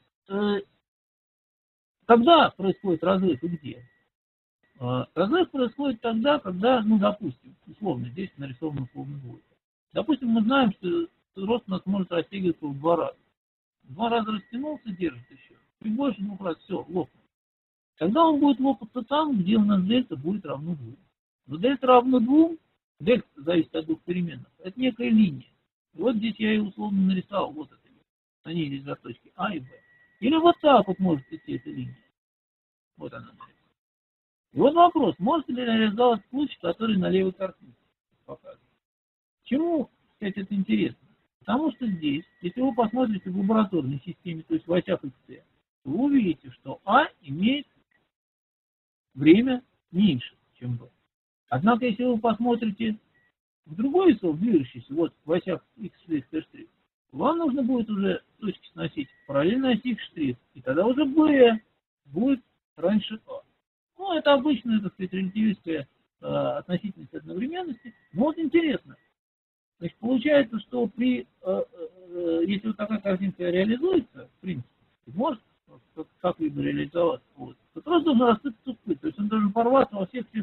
когда происходит разрыв и где? Разрыв происходит тогда, когда, ну, допустим, условно, здесь нарисована условная двойка. Допустим, мы знаем, что рост у нас может растягиваться в 2 раза. В 2 раза растянулся, держит еще. Чуть больше 2 раз, все, лопнет. Тогда он будет лопаться там, где у нас дельта будет равно 2. Но дельта равно 2, дельта зависит от 2 переменных, это некая линия. И вот здесь я ее условно нарисовал, вот эта линия. На ней здесь точки А и Б. Или вот так вот может идти эта линия. Вот она нарисована. И вот вопрос, может ли реализовать случай, который на левой картинке показывает. Чему, кстати, это интересно? Потому что здесь, если вы посмотрите в лабораторной системе, то есть в осях XT, вы увидите, что А имеет время меньше, чем Б. Однако, если вы посмотрите в другой весов, движущийся, вот в осях X', вам нужно будет уже точки сносить параллельно оси X', и тогда уже B будет раньше А. Ну, это обычная, так сказать, релятивистская относительность одновременности. Но вот интересно. Значит, получается, что если вот такая картинка реализуется, в принципе, может как-либо реализоваться, вот, то трос должен рассыпаться в пыль. То есть он должен порваться во всех.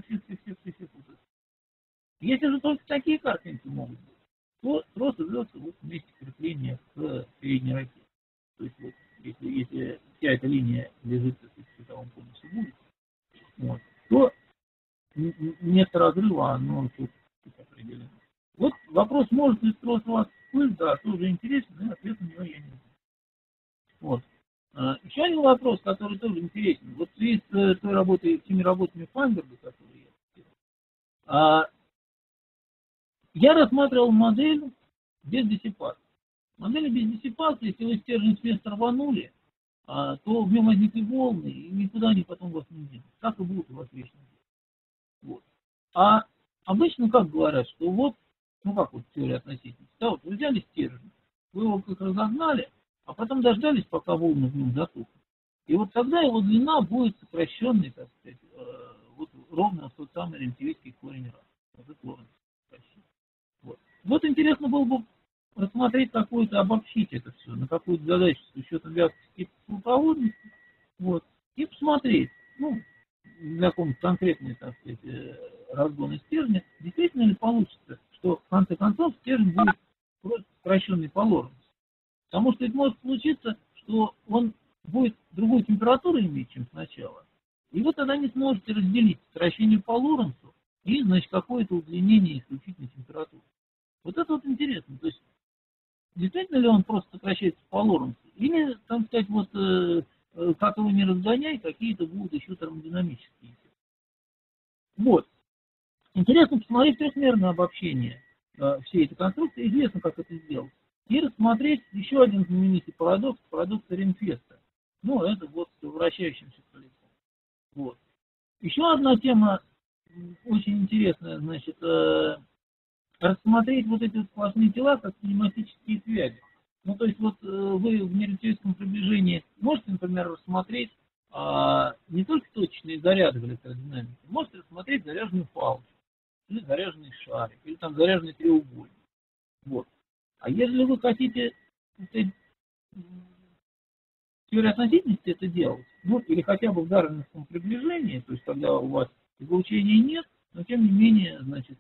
Если же только такие картинки могут быть, то трос идется вот вместе крепления к передней ракете. То есть вот, если вся эта линия лежит, так сказать, в световом конусе будет, вот, то нет разрыва, оно тут определено. Вот вопрос, может ли трос у вас всплыть, да, тоже интересен, но ответ на него я не знаю. Вот. Еще один вопрос, который тоже интересен. Вот в связи с той работой, теми работами Файнберга, которые я цитировал, Я рассматривал модель без диссипации. Модели без диссипации, если вы стержень с места рванули, то в нем возникли волны, и никуда они потом вас не денут. Так и будут у вас вечно. Вот. А обычно как говорят, что вот, ну как вот теория относительности, да, вот вы взяли стержень, вы его как разогнали, а потом дождались, пока волны в нем затухнут. И вот тогда его длина будет сокращенной, так сказать, вот ровно в тот самый рентгеновский корень раз. Вот это Лоренц сокращение. Вот интересно было бы рассмотреть какую-то, обобщить это все на какую-то задачу с учетом вязкости полководности, вот, и посмотреть, ну, для какого-то конкретного, так сказать, разгона стержня, действительно ли получится, что в конце концов стержень будет просто сокращенный по Лоренцу. Потому что это может случиться, что он будет другую температуру иметь, чем сначала. И вы тогда не сможете разделить сокращение по Лоренцу и, значит, какое-то удлинение исключительной температуры. Вот это вот интересно. То есть, действительно ли он просто сокращается по Лоренцу? Или, так сказать, вот, как его не разгоняй, какие-то будут еще термодинамические эффекты. Вот. Интересно посмотреть трехмерное обобщение всей этой конструкции. Известно, как это сделать. И рассмотреть еще один знаменитый парадокс, парадокс Ренфеста. Ну, это вот с вращающимся колесом. Вот. Еще одна тема очень интересная, значит, рассмотреть вот эти вот сплошные тела как кинематические связи. Ну, то есть, вот вы в нерелятивистском приближении можете, например, рассмотреть не только точечные заряды в электродинамике, можете рассмотреть заряженную палочку, или заряженный шарик, или там заряженный треугольник. Вот. А если вы хотите теорию относительности это делать, ну, или хотя бы в дарвиновском приближении, то есть, когда у вас излучения нет, но тем не менее, значит,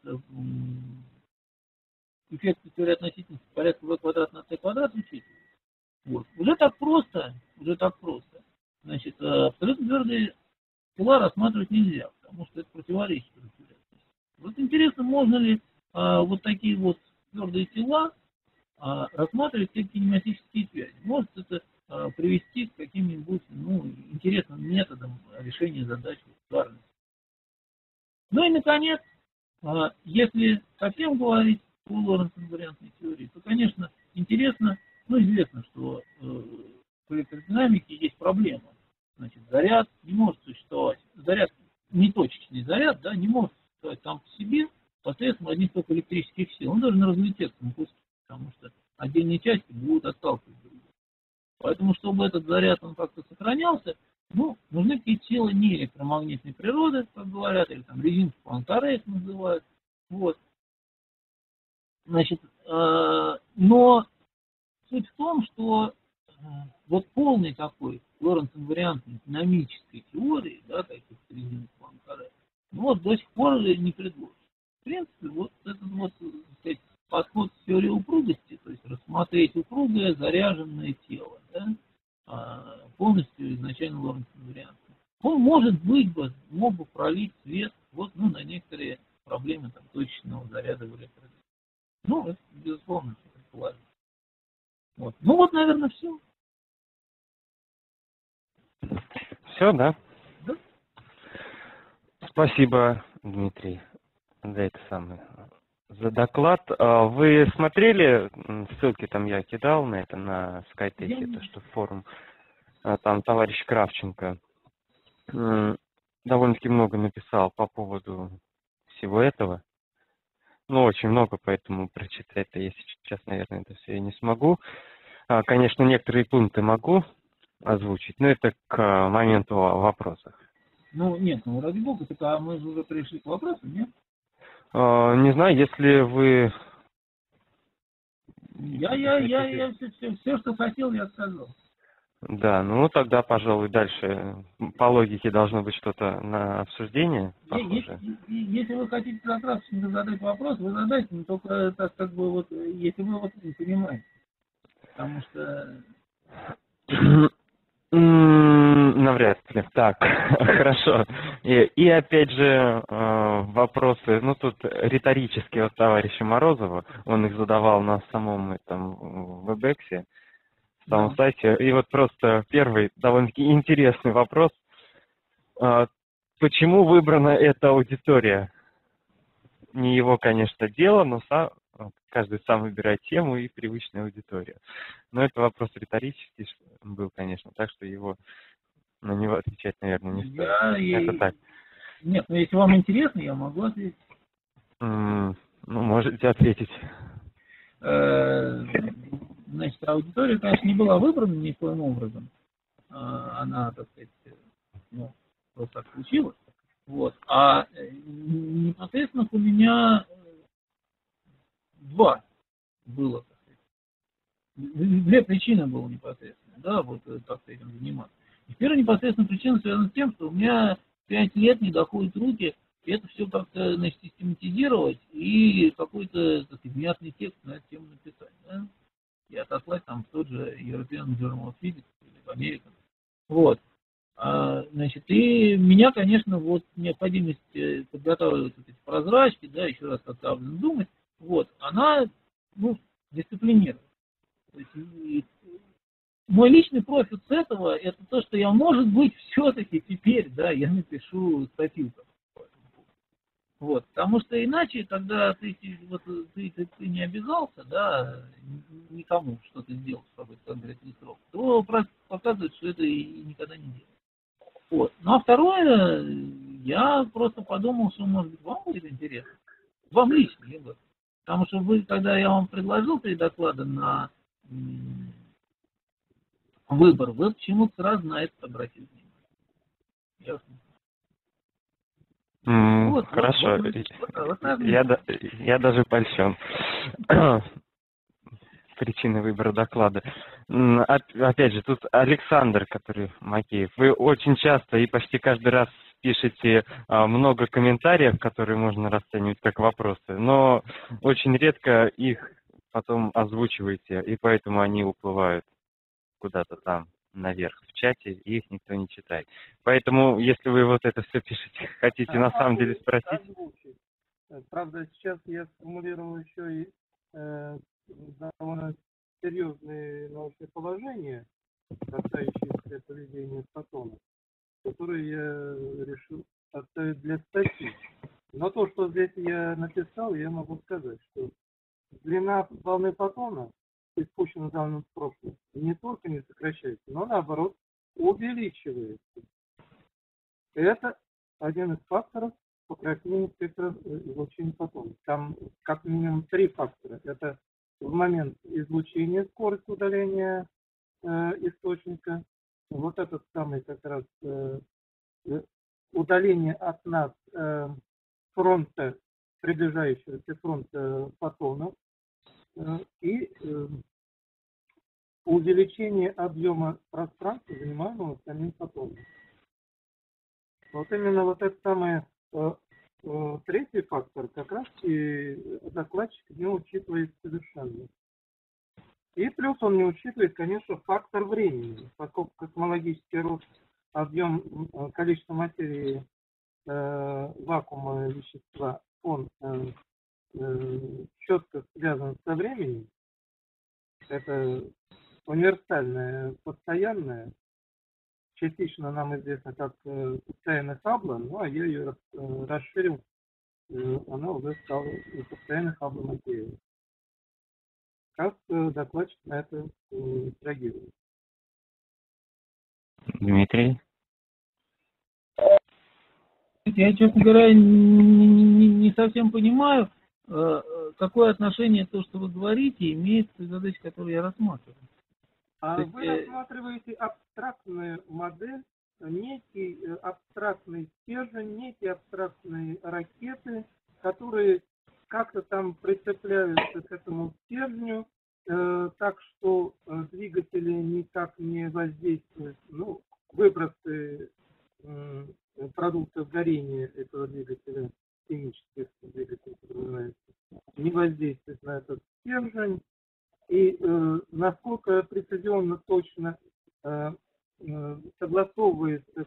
эффект теории относительности порядка v квадрат на t квадрат учитывается. Вот. Уже так просто. Значит, абсолютно твердые тела рассматривать нельзя, потому что это противоречит теории относительности. Вот интересно, можно ли вот такие вот твердые тела рассматривать как кинематические связи. Может это привести к каким-нибудь, ну, интересным методам решения задач ударности. Ну и, наконец, если совсем говорить о Лоренц-инвариантной теории, то, конечно, интересно, ну, известно, что в электродинамике есть проблема. Значит, заряд не может существовать, заряд, неточечный заряд, да, не может существовать сам по себе посредством одних только электрических сил. Он должен разлететься на куски, потому что отдельные части будут отталкивать друг друга. Поэтому, чтобы этот заряд он как-то сохранялся, ну, нужны какие-то силы не электромагнитной природы, как говорят, или там резинки Пуанкаре их называют. Вот. Значит, но суть в том, что вот полной такой Лоренц-инвариантной динамической теории, да, таких резинок Пуанкаре, ну вот до сих пор не предложено. В принципе, вот этот вот, так сказать, подход к теории упругости, то есть рассмотреть упругое заряженное тело, да, полностью изначально Лоренц-инвариантный. Он, может быть, мог бы пролить свет вот, ну, на некоторые проблемы там, точечного заряда в электродинамике. Ну, это, безусловно, предположим. Вот. Ну вот, наверное, все. Все, да? Да? Спасибо, Дмитрий, за доклад. Вы смотрели, ссылки там я кидал на это, на Skytech, это что форум, там товарищ Кравченко довольно-таки много написал по поводу всего этого. Ну, очень много, поэтому прочитать-то я сейчас, наверное, это все и не смогу. Конечно, некоторые пункты могу озвучить, но это к моменту вопросов. Ну, нет, ну, ради бога, так мы же уже пришли к вопросу, нет? Не знаю, если вы... Я все, что хотел, я сказал. Да, ну тогда, пожалуй, дальше по логике должно быть что-то на обсуждение похоже. Если вы хотите как раз задать вопрос, вы задайте, но только так как бы вот, если вы вот не понимаете. Потому что... Навряд ли. Так, хорошо. И опять же вопросы, ну тут риторические от товарища Морозова, он их задавал на самом этом WebEx, в самом сайте. И вот просто первый довольно-таки интересный вопрос. Почему выбрана эта аудитория? не его, конечно, дело, но каждый сам выбирает тему и привычную аудиторию. Но это вопрос риторический был, конечно, так что на него отвечать, наверное, не стоит. Это так. Нет, но если вам интересно, я могу ответить. Ну, можете ответить. Значит, аудитория, конечно, не была выбрана никоим образом. Она, так сказать, просто так случилось. Вот. А непосредственно у меня два было, так сказать. Две причины было непосредственно, да, вот так этим заниматься. И первая непосредственно причина связана с тем, что у меня 5 лет не доходят руки это все как-то, значит, систематизировать и какой-то, так сказать, внятный текст на эту тему написать, да, и отослать там в тот же European Journal of Physics или в Америку. Вот. Значит, и меня, конечно, вот необходимость подготавливать вот эти прозрачки, да, еще раз как-то думать, вот, она, дисциплинирует. То есть, мой личный профит с этого, это то, что я, может быть, все-таки теперь, да, я напишу статью. Вот, потому что иначе, когда ты не обязался, да, никому что-то сделать в какой-то конкретный срок, то показывает, что это и никогда не делает. Вот. Ну а второе, я просто подумал, что, может быть, вам будет интересно. Вам лично, Егор. Потому что когда я вам предложил 3 доклада на выбор, вы почему-то сразу на это обратили внимание. Ясно? Хорошо. Я даже польщен. Причины выбора доклада. Опять же, тут Александр, который Макеев. Вы очень часто и почти каждый раз пишете много комментариев, которые можно расценивать как вопросы, но очень редко их потом озвучиваете, и поэтому они уплывают куда-то там наверх в чате, и их никто не читает. Поэтому, если вы вот это все пишете, хотите на самом деле спросить... Правда, сейчас я сформулировал еще и довольно серьезные научные положения, касающиеся поведения фотонов, которые я решил оставить для статьи. Но то, что здесь я написал, я могу сказать, что длина волны фотона, испущенной в данном прошлом, не только не сокращается, но наоборот увеличивается. Это один из факторов покраснения спектра излучения фотонов. Там как минимум 3 фактора. Это в момент излучения скорость удаления источника. Вот этот самый как раз удаление от нас фронта, приближающегося фронта фотонов и увеличение объема пространства, занимаемого самим фотоном. Вот именно вот этот самый третий фактор как раз и докладчик не учитывает совершенно. И плюс он не учитывает, конечно, фактор времени, поскольку космологический рост, объем, количество материи, вакуума вещества, он четко связан со временем. Это универсальное, постоянное. Частично нам известно как постоянный Хаббла, ну а я ее расширил, она уже стала постоянной Хаббла материи. Как докладчик на это реагирует? Дмитрий? Я, честно говоря, не совсем понимаю, какое отношение то, что вы говорите, имеет к задаче, которую я рассматриваю. Вы рассматриваете абстрактную модель, некий абстрактный стержень, некие абстрактные ракеты, которые как-то там прицепляются к этому стержню, так что двигатели никак не воздействуют, выбросы продуктов горения этого двигателя, химических двигателей, не воздействуют на этот стержень. И насколько прецизионно точно согласовывается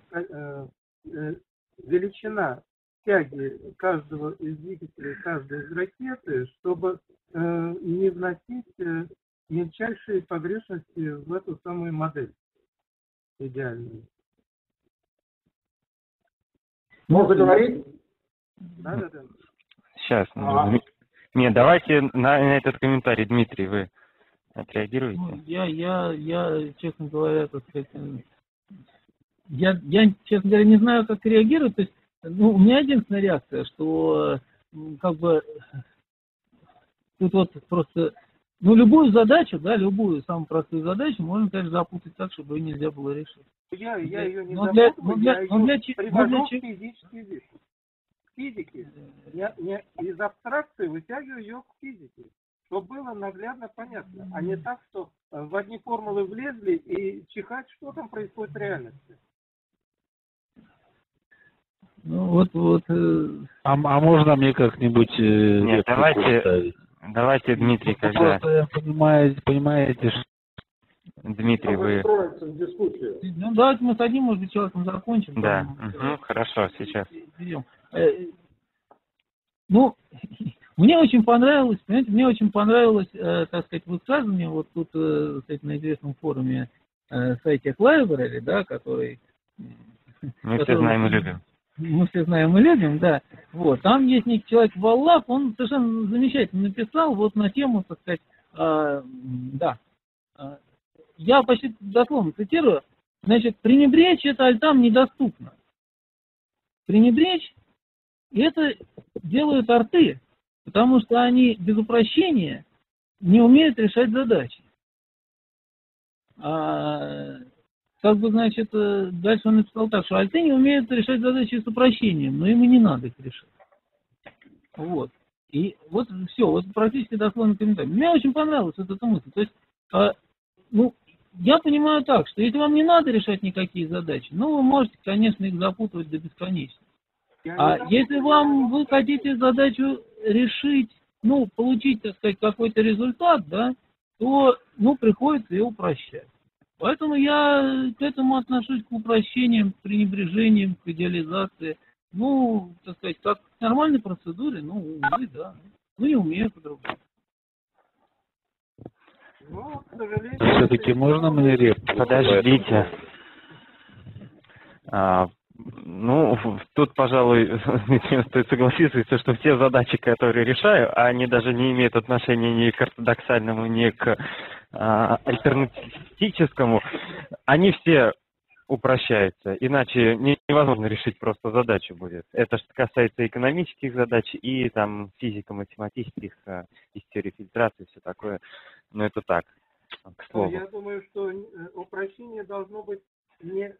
величина тяги каждого из двигателей, каждой из ракеты, чтобы не вносить мельчайшие погрешности в эту самую модель идеальную. Можно говорить? Да. сейчас. Нет, давайте на этот комментарий, Дмитрий, вы отреагируете? Ну, я, честно говоря, так сказать, я, честно говоря, не знаю, как реагировать. То есть, ну, у меня единственная реакция, что как бы тут вот просто, ну, любую задачу, да, любую самую простую задачу можно, конечно, запутать так, чтобы ее нельзя было решить. Я ее не запутываю, я ее привожу в физический вид. К физике. Я из абстракции вытягиваю ее к физике, чтобы было наглядно понятно, а не так, что в одни формулы влезли и чихать, что там происходит в реальности. Ну, вот. А можно мне как-нибудь Нет, давайте, Дмитрий, когда... Просто понимаете, что... Дмитрий, вы... Ну, давайте мы с одним, может быть, человеком закончим. Да, там, хорошо, сейчас. Ну, мне очень понравилось, понимаете, так сказать, высказывание вот тут, кстати, на известном форуме сайте Library, да, который... Мы все знаем и любим. Мы все знаем и любим, да. Вот, там есть некий человек Валлах, он совершенно замечательно написал вот на тему, так сказать, да. Я почти дословно цитирую. Значит, пренебречь это альтам недоступно. Пренебречь это делают арты, потому что они без упрощения не умеют решать задачи. Как бы, значит, дальше он написал так, что альты не умеют решать задачи с упрощением, но им и не надо их решать. Вот. И вот все, вот практически дословный комментарий. Мне очень понравилась эта мысль. То есть, ну, я понимаю так, что если вам не надо решать никакие задачи, ну, вы можете, конечно, их запутывать до бесконечности. А если вы хотите задачу решить, ну, получить, так сказать, какой-то результат, да, то, ну, приходится ее упрощать. Поэтому я к этому отношусь к упрощениям, к пренебрежениям, к идеализации. Ну, так сказать, как к нормальной процедуре, ну, увы, да. Ну, не умею по-другому. Ну, к сожалению... Все-таки можно мне реплику? Подождите. Ну, тут, пожалуй, стоит согласиться, что все задачи, которые решаю, они даже не имеют отношения ни к ортодоксальному, ни к альтернативистическому, они все упрощаются, иначе невозможно решить просто задачу будет. Это же касается экономических задач и там физико-математических, из теории фильтрации, все такое. Но это так, к слову. Я думаю, что упрощение должно быть не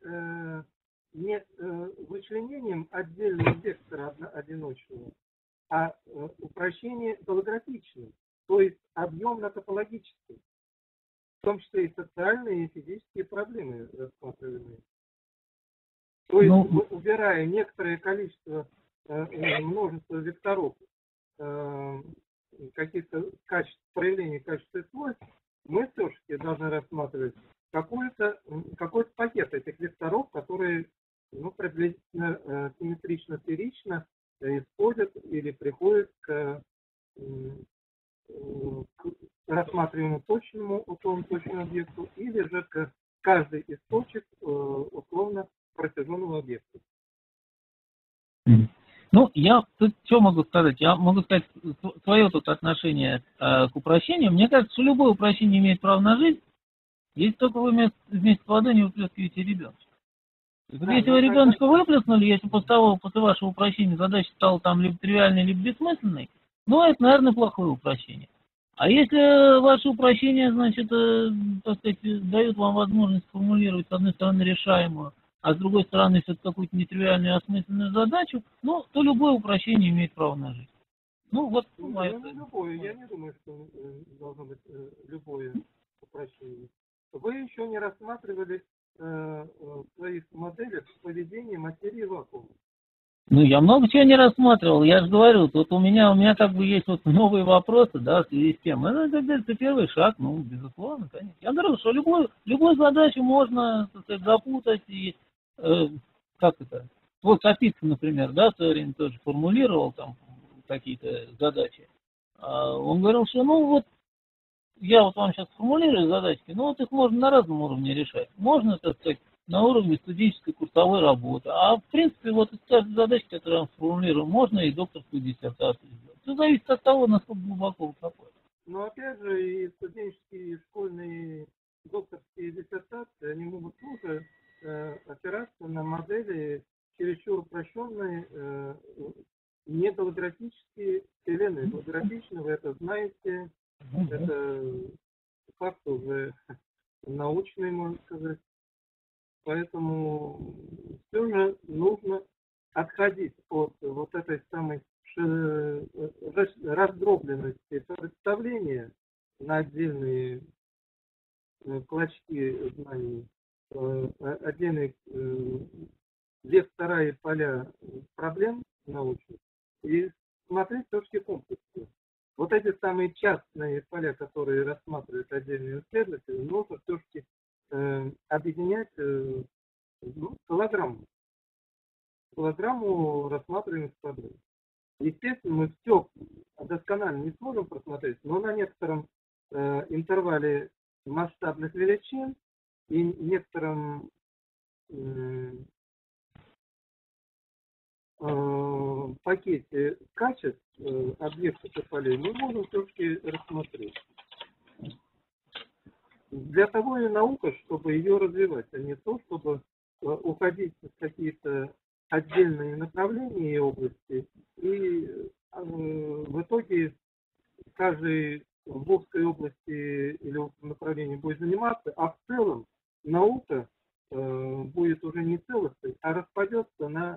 вычленением отдельного вектора одиночного, а упрощение голографичным, то есть объемно-топологическим. В том числе и социальные, и физические проблемы рассматриваемые. То есть, убирая некоторое количество, множество векторов, каких-то качеств, проявлений качеств и свойств, мы все-таки должны рассматривать какой-то пакет этих векторов, которые, ну, приблизительно симметрично-сферично исходят или приходят к рассматриваемому точному объекту, или же каждый из точек условно протяженного объекта. Ну, я тут что могу сказать? Я могу сказать свое тут отношение к упрощению. Мне кажется, что любое упрощение имеет право на жизнь, если только вы вместе с водой не выплескиваете ребеночка. Если вы ребеночка выплеснули, если после вашего упрощения задача стала там либо тривиальной, либо бессмысленной, ну, это, наверное, плохое упрощение. А если ваше упрощение, значит, так сказать, дает вам возможность сформулировать, с одной стороны, решаемую, а с другой стороны, если это какую-то нетривиальную, осмысленную задачу, ну, то любое упрощение имеет право на жизнь. Ну, вот. Я не думаю, что должно быть любое упрощение. Вы еще не рассматривали в своих моделях поведение материи вакуума. Ну, я много чего не рассматривал, я же говорю, тут у меня как бы есть вот новые вопросы, да, в связи с тем. Это первый шаг, ну, безусловно, конечно. Я говорю, что любую задачу можно, так сказать, запутать и, как это, вот Капицын, например, да, в свое время тоже формулировал там какие-то задачи. Он говорил, что, ну, вот, я вот вам сейчас формулирую задачки, но вот их можно на разном уровне решать. Можно, так сказать, на уровне студенческой курсовой работы. А в принципе, вот из каждой задачки, которую я вам сформулирую, можно и докторскую диссертацию сделать. Все зависит от того, насколько глубоко вы копаете. Но опять же, и студенческие, и школьные, докторские диссертации, они могут тоже опираться на модели чересчур упрощенные, не голографические вселенные. Голографично вы это знаете, это факт уже научный, можно сказать. Поэтому все же нужно отходить от вот этой самой раздробленности представления на отдельные клочки знаний, отдельные векторы и поля проблем научных и смотреть все-таки комплексно. Вот эти самые частные поля, которые рассматривают отдельные исследователи, нужно все-таки объединять килограмму рассматриваемых проблем. Естественно, мы все досконально не сможем просмотреть, но на некотором интервале масштабных величин и некотором пакете качеств объектов и полей мы можем все-таки рассмотреть. Для того и наука, чтобы ее развивать, а не то, чтобы уходить в какие-то отдельные направления и области, и в итоге каждый в узкой области или узком направлении будет заниматься, а в целом наука будет уже не целостной, а распадется на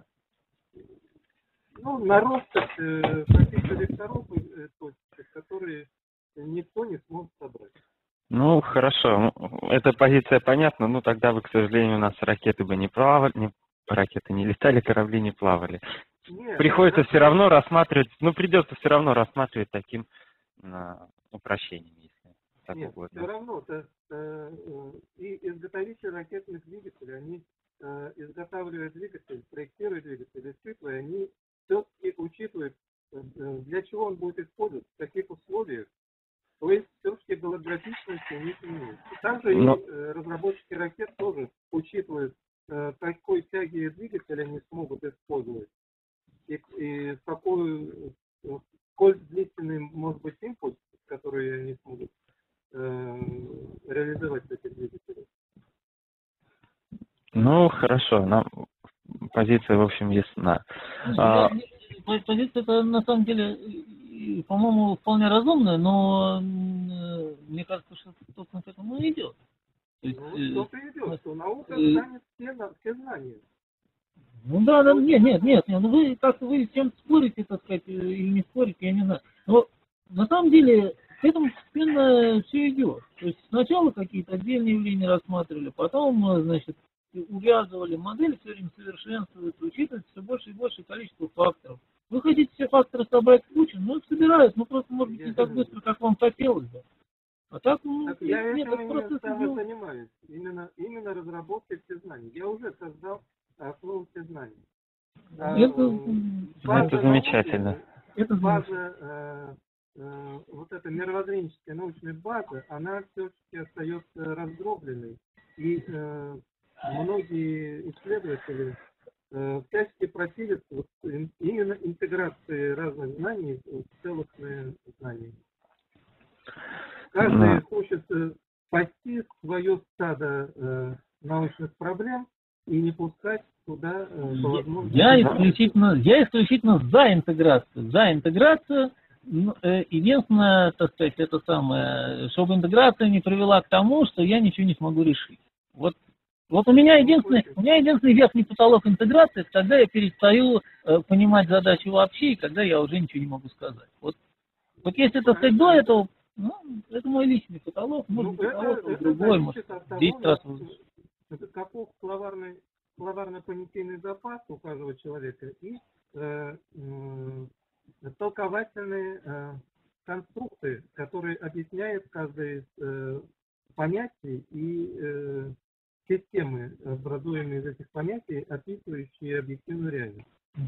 россыпь каких-то векторов, которые никто не сможет собрать. Ну, хорошо, эта позиция понятна, ну тогда бы, к сожалению, у нас ракеты бы не плавали, ракеты не летали, корабли не плавали. Нет, Приходится все равно рассматривать, придется все равно рассматривать таким упрощением, если так нет, угодно. все равно и изготовители ракетных двигателей, они изготавливают двигатель, проектируют двигатель, испытывая, они все-таки учитывают, для чего он будет использоваться, в каких условиях. То есть все-таки голографичность у них имеется. Также и разработчики ракет тоже учитывают, какой тяги двигателя они смогут использовать. И сколь длительный может быть импульс, который они смогут реализовать в этих двигателях. Ну, хорошо, нам позиция, в общем, ясна. Позиция это на самом деле, по-моему, вполне разумная, но мне кажется, что собственно к этому и идет. То есть, что-то идет, что наука станет все знания. Ну да, нет, ну вы как-то вы с чем спорите, так сказать, или не спорите, я не знаю. Но на самом деле к этому постепенно все идет. То есть сначала какие-то отдельные явления рассматривали, потом, значит, увязывали модели, все время совершенствуются, учитывается все больше и больше количество факторов. Вы хотите все факторы собрать в кучу, но их собирают, просто может быть не так быстро, как вам хотелось бы. А так, я нет, этим просто именно занимаюсь, именно разработкой всезнаний. Я уже создал основу всезнаний. Это замечательно. База, вот эта мировоззренческая научная база, она все-таки остается раздробленной. И многие исследователи всячески противятся именно интеграции разных знаний в целостные знания. Каждый хочет спасти свое стадо научных проблем и не пускать туда по возможности. Я исключительно за интеграцию. Единственное, так сказать, это самое, чтобы интеграция не привела к тому, что я ничего не смогу решить. Вот у меня единственный верхний потолок интеграции, когда я перестаю понимать задачу вообще, и когда я уже ничего не могу сказать. Вот если, так сказать, до этого, это мой личный потолок, может быть, потолок другой, может, 10 раз. Это каков словарно-понятийный запас у каждого человека и толковательные конструкты, которые объясняют каждое из понятий и системы, образуемые из этих понятий, описывающие объективную реальность.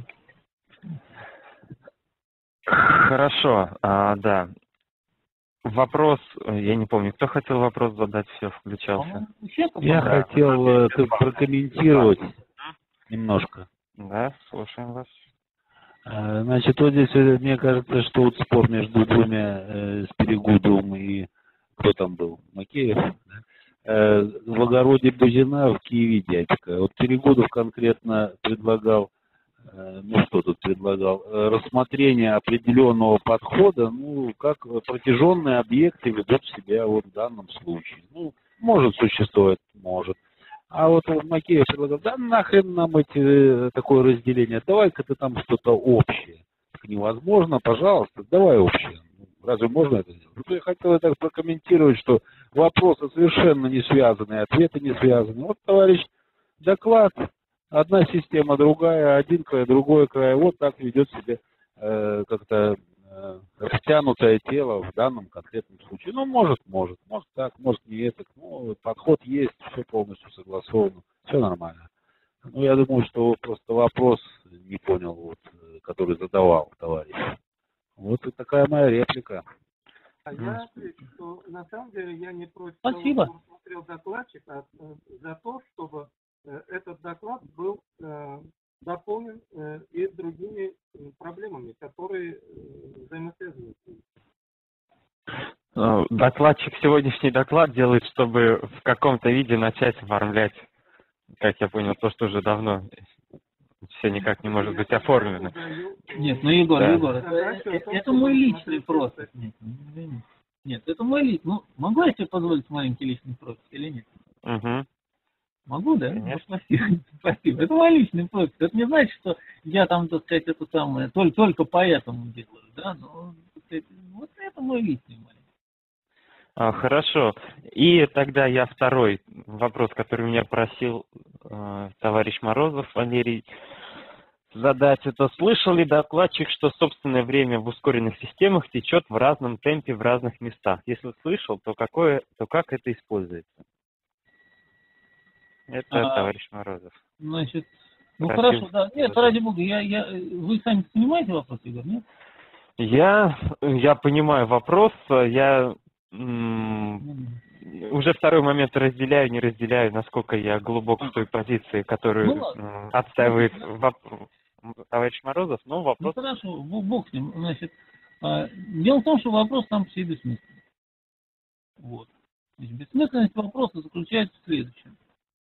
Хорошо, да. Вопрос, я не помню, кто хотел вопрос задать, все, включался. Я хотел прокомментировать немножко. Да, слушаем вас. Значит, вот здесь, мне кажется, что вот спор между двумя, с Перегудовым и кто там был, Макеев, да? В огороде Бузина, в Киеве дядька. Вот Перегудов конкретно предлагал, ну что тут предлагал, рассмотрение определенного подхода, ну, как протяженные объекты ведут себя вот в данном случае. Ну, может существовать, может. А вот Макеев предлагал, да нахрен нам такое разделение, давай-ка ты там что-то общее. Так невозможно, пожалуйста, давай общее. Разве можно это сделать? Вот я хотел это прокомментировать, что вопросы совершенно не связаны, ответы не связаны. Вот, товарищ, доклад, одна система, другая, один край, другой край, вот так ведет себя как-то растянутое тело в данном конкретном случае. Ну, может так, может не это. Ну, подход есть, все полностью согласовано, все нормально. Ну, я думаю, что просто вопрос не понял, вот, который задавал товарищ. Вот и такая моя реплика. Я отвечу, что на самом деле я не против Спасибо. того, что смотрел докладчик, а за то, чтобы этот доклад был дополнен и другими проблемами, которые взаимосвязаны. Докладчик сегодняшний доклад делает, чтобы в каком-то виде начать оформлять, как я понял, то, что уже давно все никак не может быть оформлено. Нет, ну, Егор, Да. Егор, это мой личный профиль. Нет, это мой личный. Ну, могу я себе позволить маленький личный профиль или нет? Угу. Могу, да? Конечно. Ну, спасибо. Спасибо. Это мой личный профиль. Это не значит, что я там, так сказать, это самое, только поэтому делаю, да? Но, так сказать, вот это мой личный маленький. Хорошо. И тогда я второй вопрос, который меня просил товарищ Морозов Валерий задать. Это слышал ли докладчик, что собственное время в ускоренных системах течет в разном темпе в разных местах? Если слышал, то как это используется? Это товарищ Морозов. Значит, ну Просил хорошо, да. Нет, ради бога, вы сами понимаете вопрос, Игорь, нет? Я понимаю вопрос. Я уже второй момент разделяю, не разделяю, насколько я глубок в той позиции, которую отстаивает товарищ Морозов, но вопрос... Ну хорошо, бог с ним. Значит, дело в том, что вопрос сам по себе бессмысленный. Вот. Значит, бессмысленность вопроса заключается в следующем.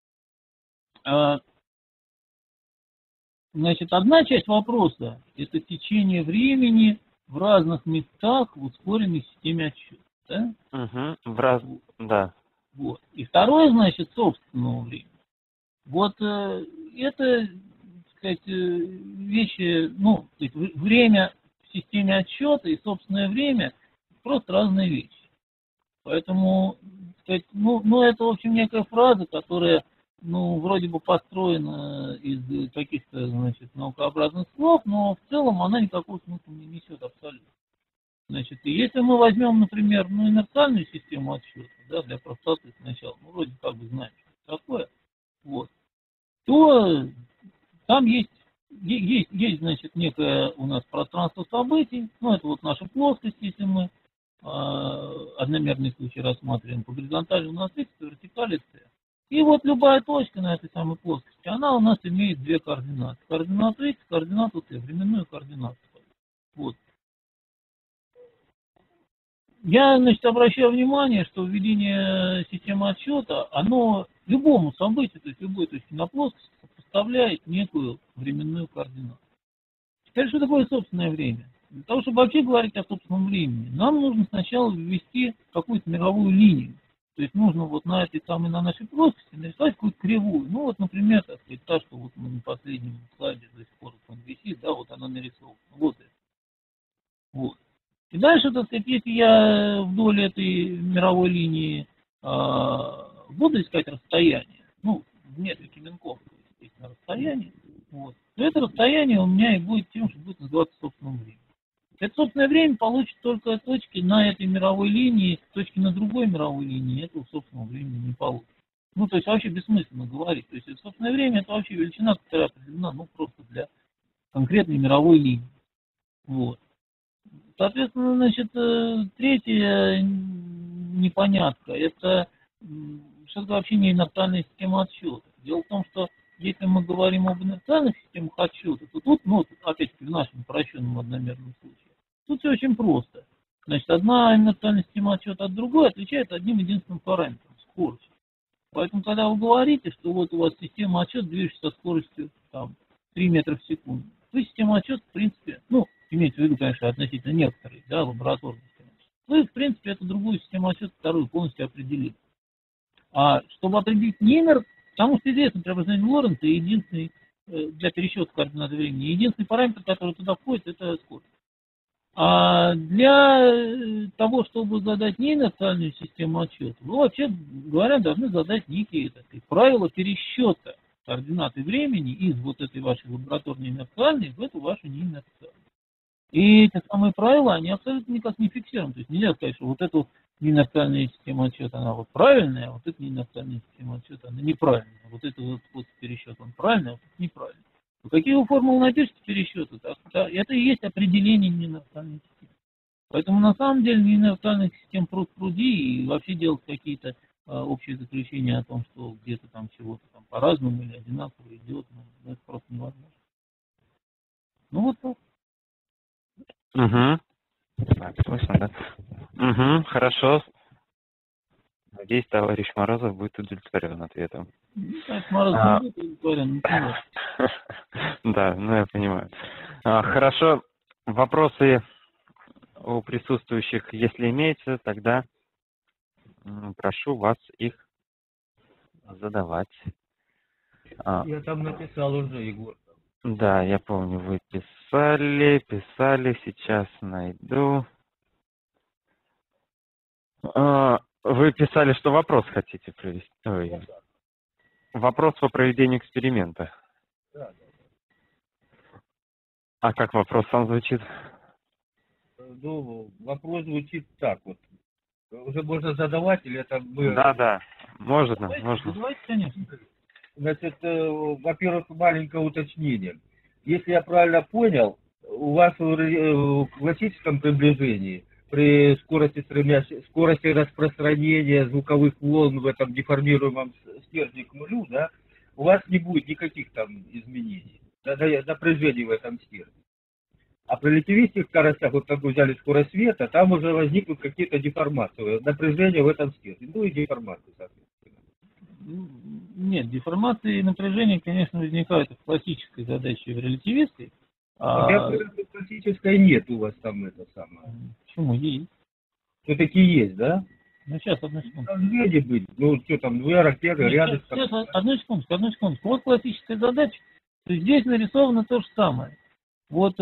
Значит, одна часть вопроса – это течение времени в разных местах в ускоренной системе отсчета. Да? Угу, да. Вот. И второе, значит, собственного времени. Вот это, так сказать, вещи, ну, то есть время в системе отсчета и собственное время просто разные вещи. Поэтому, так сказать, ну, это, в общем, некая фраза, которая, ну, вроде бы построена из каких-то, значит, наукообразных слов, но в целом она никакого смысла не несет абсолютно. Значит, и если мы возьмем, например, ну, инерциальную систему отсчета, да, для простоты сначала, ну, вроде как бы знаем, что это такое, вот, то там есть, значит, некое у нас пространство событий, ну, это вот наша плоскость, если мы одномерный случай рассматриваем, по горизонтали у нас x, по вертикали c. И вот любая точка на этой самой плоскости, она у нас имеет две координаты. Координату x, координату t, временную координату. Вот. Я, значит, обращаю внимание, что введение системы отсчета, оно любому событию, то есть любой точке на плоскости, составляет некую временную координату. Теперь, что такое собственное время? Для того, чтобы вообще говорить о собственном времени, нам нужно сначала ввести какую-то мировую линию. То есть нужно вот на этой самой, на нашей плоскости нарисовать какую-то кривую. Ну вот, например, так сказать, та, что вот мы на последнем слайде до сих пор висит, да, вот она нарисована. Вот это. Вот. И дальше, так сказать, если я вдоль этой мировой линии буду искать расстояние, ну, в метрике Минковского, естественно, расстояние, вот, то это расстояние у меня и будет тем, что будет называться собственным временем. Это собственное время получит только точки на этой мировой линии, точки на другой мировой линии этого собственного времени не получит. Ну, то есть вообще бессмысленно говорить. То есть это собственное время это вообще величина, которая определена, ну, просто для конкретной мировой линии. Вот. Соответственно, значит, третья непонятка, это что это вообще не инертальная система отсчета. Дело в том, что если мы говорим об инерциальных системах отсчета, то тут, ну, опять-таки в нашем упрощенном одномерном случае, тут все очень просто. Значит, одна инерциальная система отсчета от другой отличается одним единственным параметром – скоростью. Поэтому, когда вы говорите, что вот у вас система отсчета движется со скоростью там, 3 метра в секунду, вы систему отсчета, в принципе, ну, имеется в виду, конечно, относительно некоторых, да, лабораторных систем, вы, в принципе, эту другую систему отсчета, вторую, полностью определили. А чтобы определить неймер, потому что известно преобразование Лоренца, единственный для пересчета координаты времени, единственный параметр, который туда входит, это скорость. А для того, чтобы задать неинерциальную систему отсчета, вы, вообще говоря, должны задать некие правила пересчета координаты времени из вот этой вашей лабораторной инерциальной в эту вашу неинерциальную. И эти самые правила, они абсолютно никак не фиксированы. То есть нельзя сказать, что вот эта неинерциальная система отсчета, она вот правильная, а вот эта неинерциальная система отсчета, она неправильная. Вот это вот способ пересчета, он правильный, а вот это неправильный. Какие вы формулы напишите пересчета, это и есть определение неинерциальной системы. Поэтому на самом деле неинерциальных систем пруд-пруди и вообще делать какие-то общие заключения о том, что где-то там чего-то там по-разному или одинаково идет, ну, это просто невозможно. Ну вот так. Угу. Так, слышно, да? Угу, хорошо. Надеюсь, товарищ Морозов будет удовлетворен ответом. Морозов не будет удовлетворен, например. Да, ну я понимаю. Хорошо. Вопросы у присутствующих, если имеются, тогда прошу вас их задавать. Я там написал уже, Егор. Да, я помню, вы писали, сейчас найду. Вы писали, что вопрос хотите провести. Ой. Вопрос по проведению эксперимента. Да. А как вопрос сам звучит? Ну, вопрос звучит так вот. Уже можно задавать или это мы... Да, можно. Давайте, конечно. Значит, во-первых, маленькое уточнение. Если я правильно понял, у вас в классическом приближении при скорости распространения звуковых волн в этом деформируемом стержне к нулю, да, у вас не будет никаких там изменений, напряжений в этом стержне. А при релятивистских скоростях, вот как вы взяли скорость света, там уже возникнут какие-то деформации, напряжения в этом стержне, ну и деформации, соответственно. Нет, деформации и напряжения, конечно, возникают в классической задаче в релятивистской. Я говорю, что классической нет у вас там это самое. Почему? Есть. Все-таки есть, да? Ну, сейчас, одну секунду. Должны быть. Ну, что там, ракеты, рядом. Сейчас, одну секунду. Вот классическая задача. То есть здесь нарисовано то же самое. Вот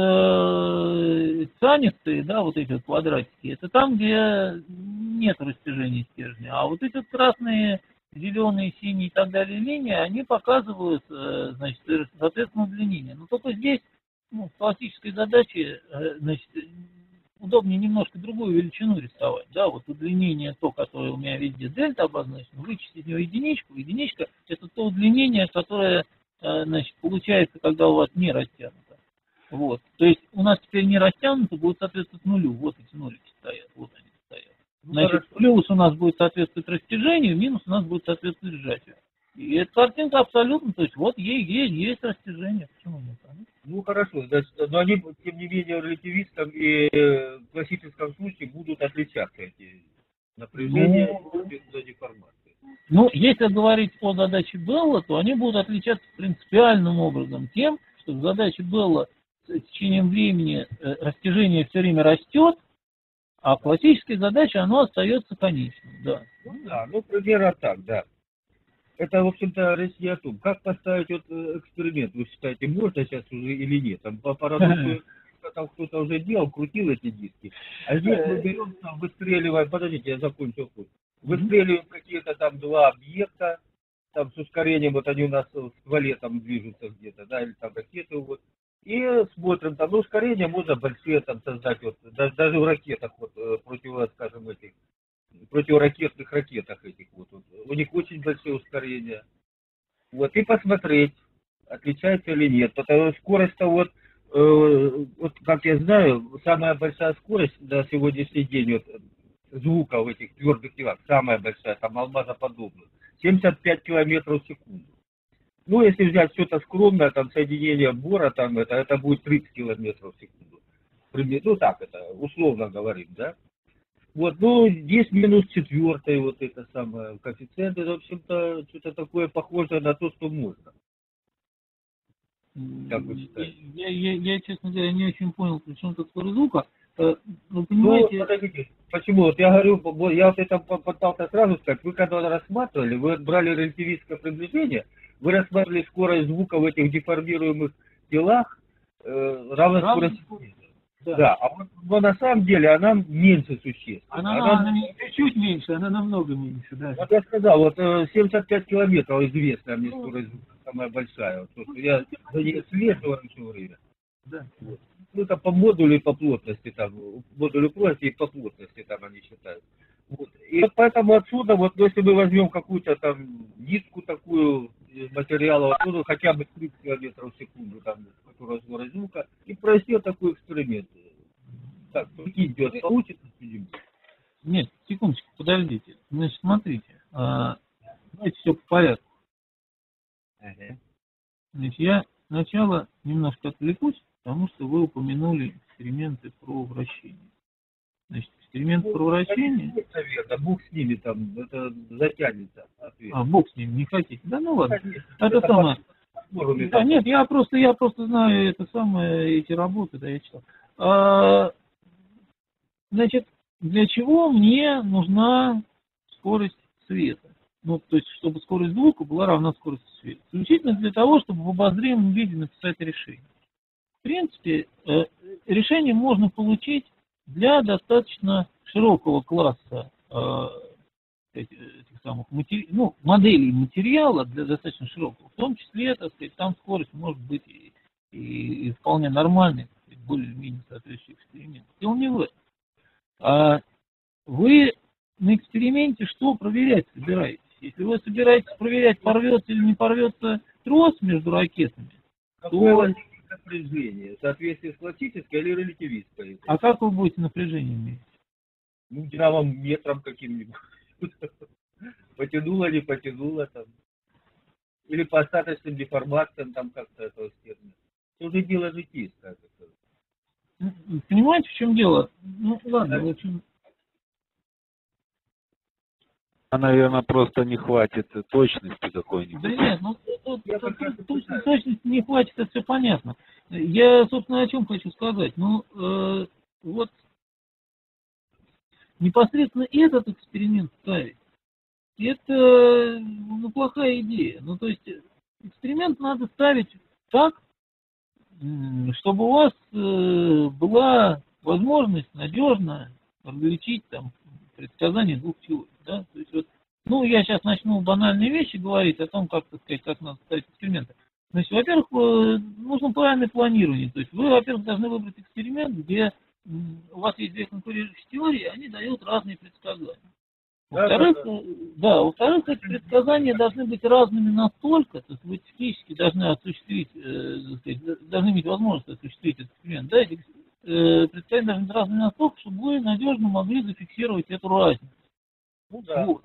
цианистые, да, вот эти вот квадратики, это там, где нет растяжения стержня. А вот эти вот красные, зеленые, синие и так далее линии, они показывают, значит, соответственно, удлинение. Но только здесь, ну, в классической задаче, значит, удобнее немножко другую величину рисовать. Да, вот удлинение то, которое у меня везде дельта обозначено, вычесть из него единичку. Единичка – это то удлинение, которое, значит, получается, когда у вас не растянуто. Вот. То есть у нас теперь не растянуто, будет соответствовать нулю. Вот эти нулики стоят, вот они стоят. Значит, плюс у нас будет соответствовать растяжению, минус у нас будет соответствовать сжатию. И эта картинка абсолютно, то есть вот есть растяжение. Почему нет? Ну хорошо, значит, но они, тем не менее, в релятивистском и классическом случае будут отличаться эти напряжения и деформации. Ну, если говорить о задаче Белла, то они будут отличаться принципиальным образом тем, что в задаче Белла с течением времени растяжение все время растет, а в классической задаче оно остается конечным. Да. Ну да, ну примерно так, да. Это, в общем-то, речь не о том. Как поставить вот эксперимент, вы считаете, можно сейчас уже или нет? Там по парадоксу там кто-то уже делал, крутил эти диски. А здесь мы берем, там, выстреливаем, подождите, я закончу ход. Выстреливаем какие-то там два объекта, там с ускорением, вот они у нас в стволе там движутся где-то, да, или там ракеты, вот. И смотрим, там, ну, ускорение можно большие там создать, вот, даже в ракетах, вот, скажем, этих, противоракетных ракетах этих, вот, у них очень большие ускорения. Вот, и посмотреть, отличается или нет. Потому что скорость-то вот, как я знаю, самая большая скорость на сегодняшний день вот, звука в этих твердых телах, самая большая, там алмазоподобная, 75 километров в секунду. Ну, если взять что-то скромное, там, соединение бора, там, это будет 30 километров в секунду. Ну, так это, условно говорим, да? Вот, ну, здесь минус 4, вот это самое, коэффициент, это, в общем-то, что-то такое похожее на то, что можно. Как вы считаете? Я, честно говоря, не очень понял, при чем тут скорость звука. Вы Ну, понимаете... подождите, почему? Вот я говорю, я вот это пытался сразу сказать, вы когда рассматривали, вы брали релятивистское приближение, вы рассматривали скорость звука в этих деформируемых телах равной скорости света. Да, а вот на самом деле она меньше существенна. Она чуть меньше, она намного меньше, да. Вот я сказал, вот 75 километров известная мне скорость звука, самая большая. Вот, я за ней слежу все время. Да. Вот. Ну, это по модулю и по плотности, там, модулю плотности и по плотности там они считают. Вот. И вот поэтому отсюда, вот если мы возьмем какую-то там нитку такую материала, отсюда хотя бы 30 километров в секунду, там, которая скорость звука, и провести вот такой эксперимент. Так, прикинь, получится что-нибудь? Нет, секундочку, подождите. Значит, смотрите, давайте все по порядку. Ага. Значит, я сначала немножко отвлекусь, потому что вы упомянули эксперименты про вращение. Значит, эксперимент про вращение... Наверное, Бог с ними там, это затянется. Ответ. Бог с ним, не хотите? Да ну ладно. Конечно, Это самое... Да, нет, я просто знаю это самое, эти работы, да, я читал. Значит, для чего мне нужна скорость света? Ну, то есть, чтобы скорость звука была равна скорости света. Исключительно для того, чтобы в обозримом виде написать решение. В принципе, решение можно получить для достаточно широкого класса этих самых моделей материала, для достаточно широкого. В том числе, так сказать, там скорость может быть и вполне нормальной, более-менее соответствующий эксперимент. Дело не в этом. Вы на эксперименте что проверять собираетесь? Если вы собираетесь проверять, порвется или не порвется трос между ракетами, какое напряжение? Соответствие с классической или релятивистской? А как вы будете напряжение мерить? Ну, динамом метром каким-нибудь. Потянуло, не потянуло там. Или по остаточным деформациям там как-то этого стержня. Это уже дело житейское. Понимаете, в чем дело? Ну, ладно, в общем... Наверное, просто не хватит точности какой-нибудь. Да нет, точности не хватит, это все понятно. Я, собственно, о чем хочу сказать. Ну, вот непосредственно этот эксперимент ставить, это плохая идея. Ну, то есть, эксперимент надо ставить так, чтобы у вас была возможность надежно различить там предсказания двух теорий. Да? То есть, вот, ну, я сейчас начну банальные вещи говорить о том, как, так сказать, как надо ставить эксперименты. Значит, во-первых, нужно правильное планирование. То есть вы, во-первых, должны выбрать эксперимент, где у вас есть две конкурирующие теории, они дают разные предсказания. Во-вторых, во-вторых, эти предсказания должны быть разными настолько, то есть вы технически должны осуществить, должны иметь возможность осуществить этот эксперимент. Да, эти предсказания должны быть разными настолько, чтобы вы надежно могли зафиксировать эту разницу. Ну да. Вот.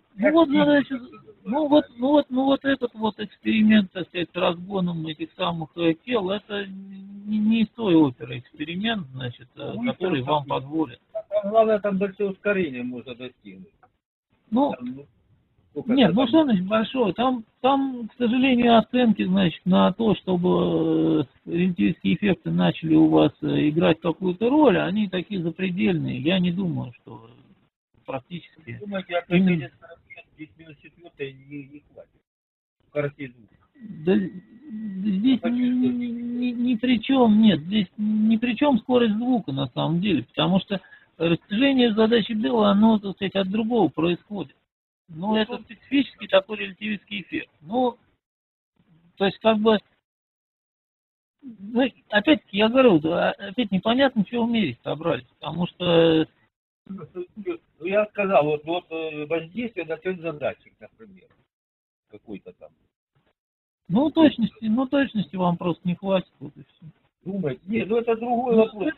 Вот этот вот эксперимент, так сказать, с разгоном этих самых тел, это не из той оперы эксперимент, значит, который вам позволит. Главное, там большое ускорение можно достигнуть. Ну, нет, ну что значит большое? Там, к сожалению, оценки, значит, на то, чтобы релятивистские эффекты начали у вас играть какую-то роль, они такие запредельные. Я не думаю, что практически... Думаете, отношение здесь минус 4 не хватит? Скоростей звука. Да, здесь ни при чем, нет, здесь ни при чем скорость звука на самом деле, потому что растяжение задачи Белла, оно, так сказать, от другого происходит. Ну, это специфический такой релятивистский эффект. Ну, то есть, как бы, ну, опять-таки, я говорю, опять непонятно, чего мерить собрались, потому что... Ну, я сказал, вот воздействие на цель задачи, например, какой-то там. Ну, точности вам просто не хватит, вот и все. Думаете? Нет, ну это другой вопрос.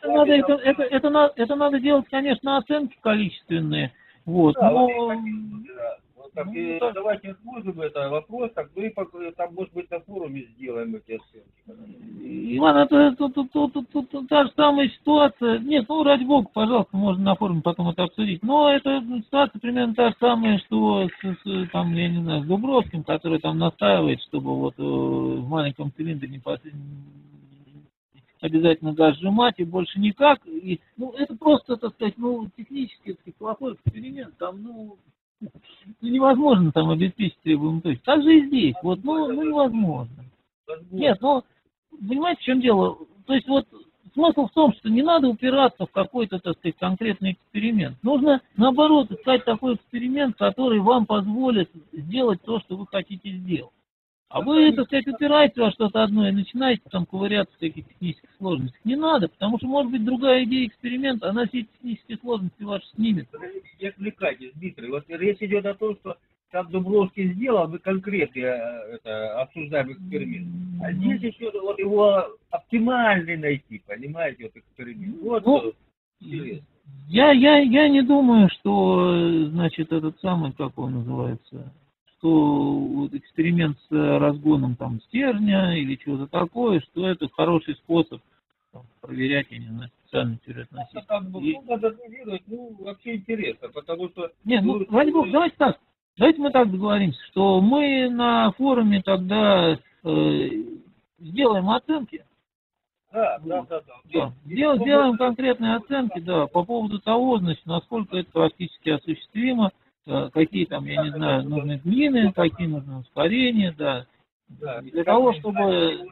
Это надо делать, конечно, оценки количественные. Вот, да, но... вот Так, Ну, и так. давайте отложим это вопрос, так мы там, может быть, на форуме сделаем эти оценки. Иван, это тут та же самая ситуация. Нет, ну ради бога, пожалуйста, можно на форуме потом это обсудить. Но это ситуация примерно та же самая, что там, я не знаю, с Дубровским, который там настаивает, чтобы вот в маленьком цилиндре обязательно газ сжимать и больше никак. И, ну, это просто, так сказать, ну, технически это плохой эксперимент. Там, ну, невозможно там обеспечить требуемую точность. Так же и здесь. Вот, ну невозможно. Нет, ну, понимаете, в чем дело? То есть вот смысл в том, что не надо упираться в какой-то, так сказать, конкретный эксперимент. Нужно, наоборот, искать такой эксперимент, который вам позволит сделать то, что вы хотите сделать. А вы, так сказать, упираетесь во что-то одно и начинаете там ковыряться в таких технических сложностях. Не надо, потому что, может быть, другая идея эксперимента, она все технические сложности ваши снимет. Не отвлекайтесь, Дмитрий. Вот речь идет о том, что как Дубровский сделал, мы конкретно обсуждаем эксперимент. А здесь еще вот его оптимальный найти, понимаете, вот эксперимент. Вот Ну, интересно. я не думаю, что, значит, этот самый, как он называется, что вот эксперимент с разгоном там стержня или чего-то такое, что это хороший способ там, проверять, я не знаю, специальный тюретноситель. Ну, надо анализировать, ну, вообще интересно, потому что... Нет, ну, ради бога, давайте так. Давайте мы так договоримся, что мы на форуме тогда сделаем оценки. Да. Да. Сделаем конкретные оценки, да, по поводу того, значит, насколько это практически осуществимо, какие там, я не знаю, нужны длины, какие нужны ускорения, да. Для того, чтобы...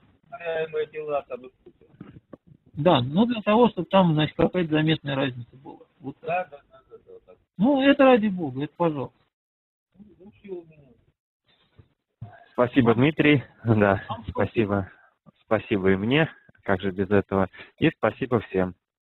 Да, ну для того, чтобы там, значит, какая-то заметная разница была. Вот так. Да. Ну, это ради бога, это пожалуйста. Ну, все у меня. Спасибо, Дмитрий. Да, спасибо. Спасибо и мне. Как же без этого. И спасибо всем.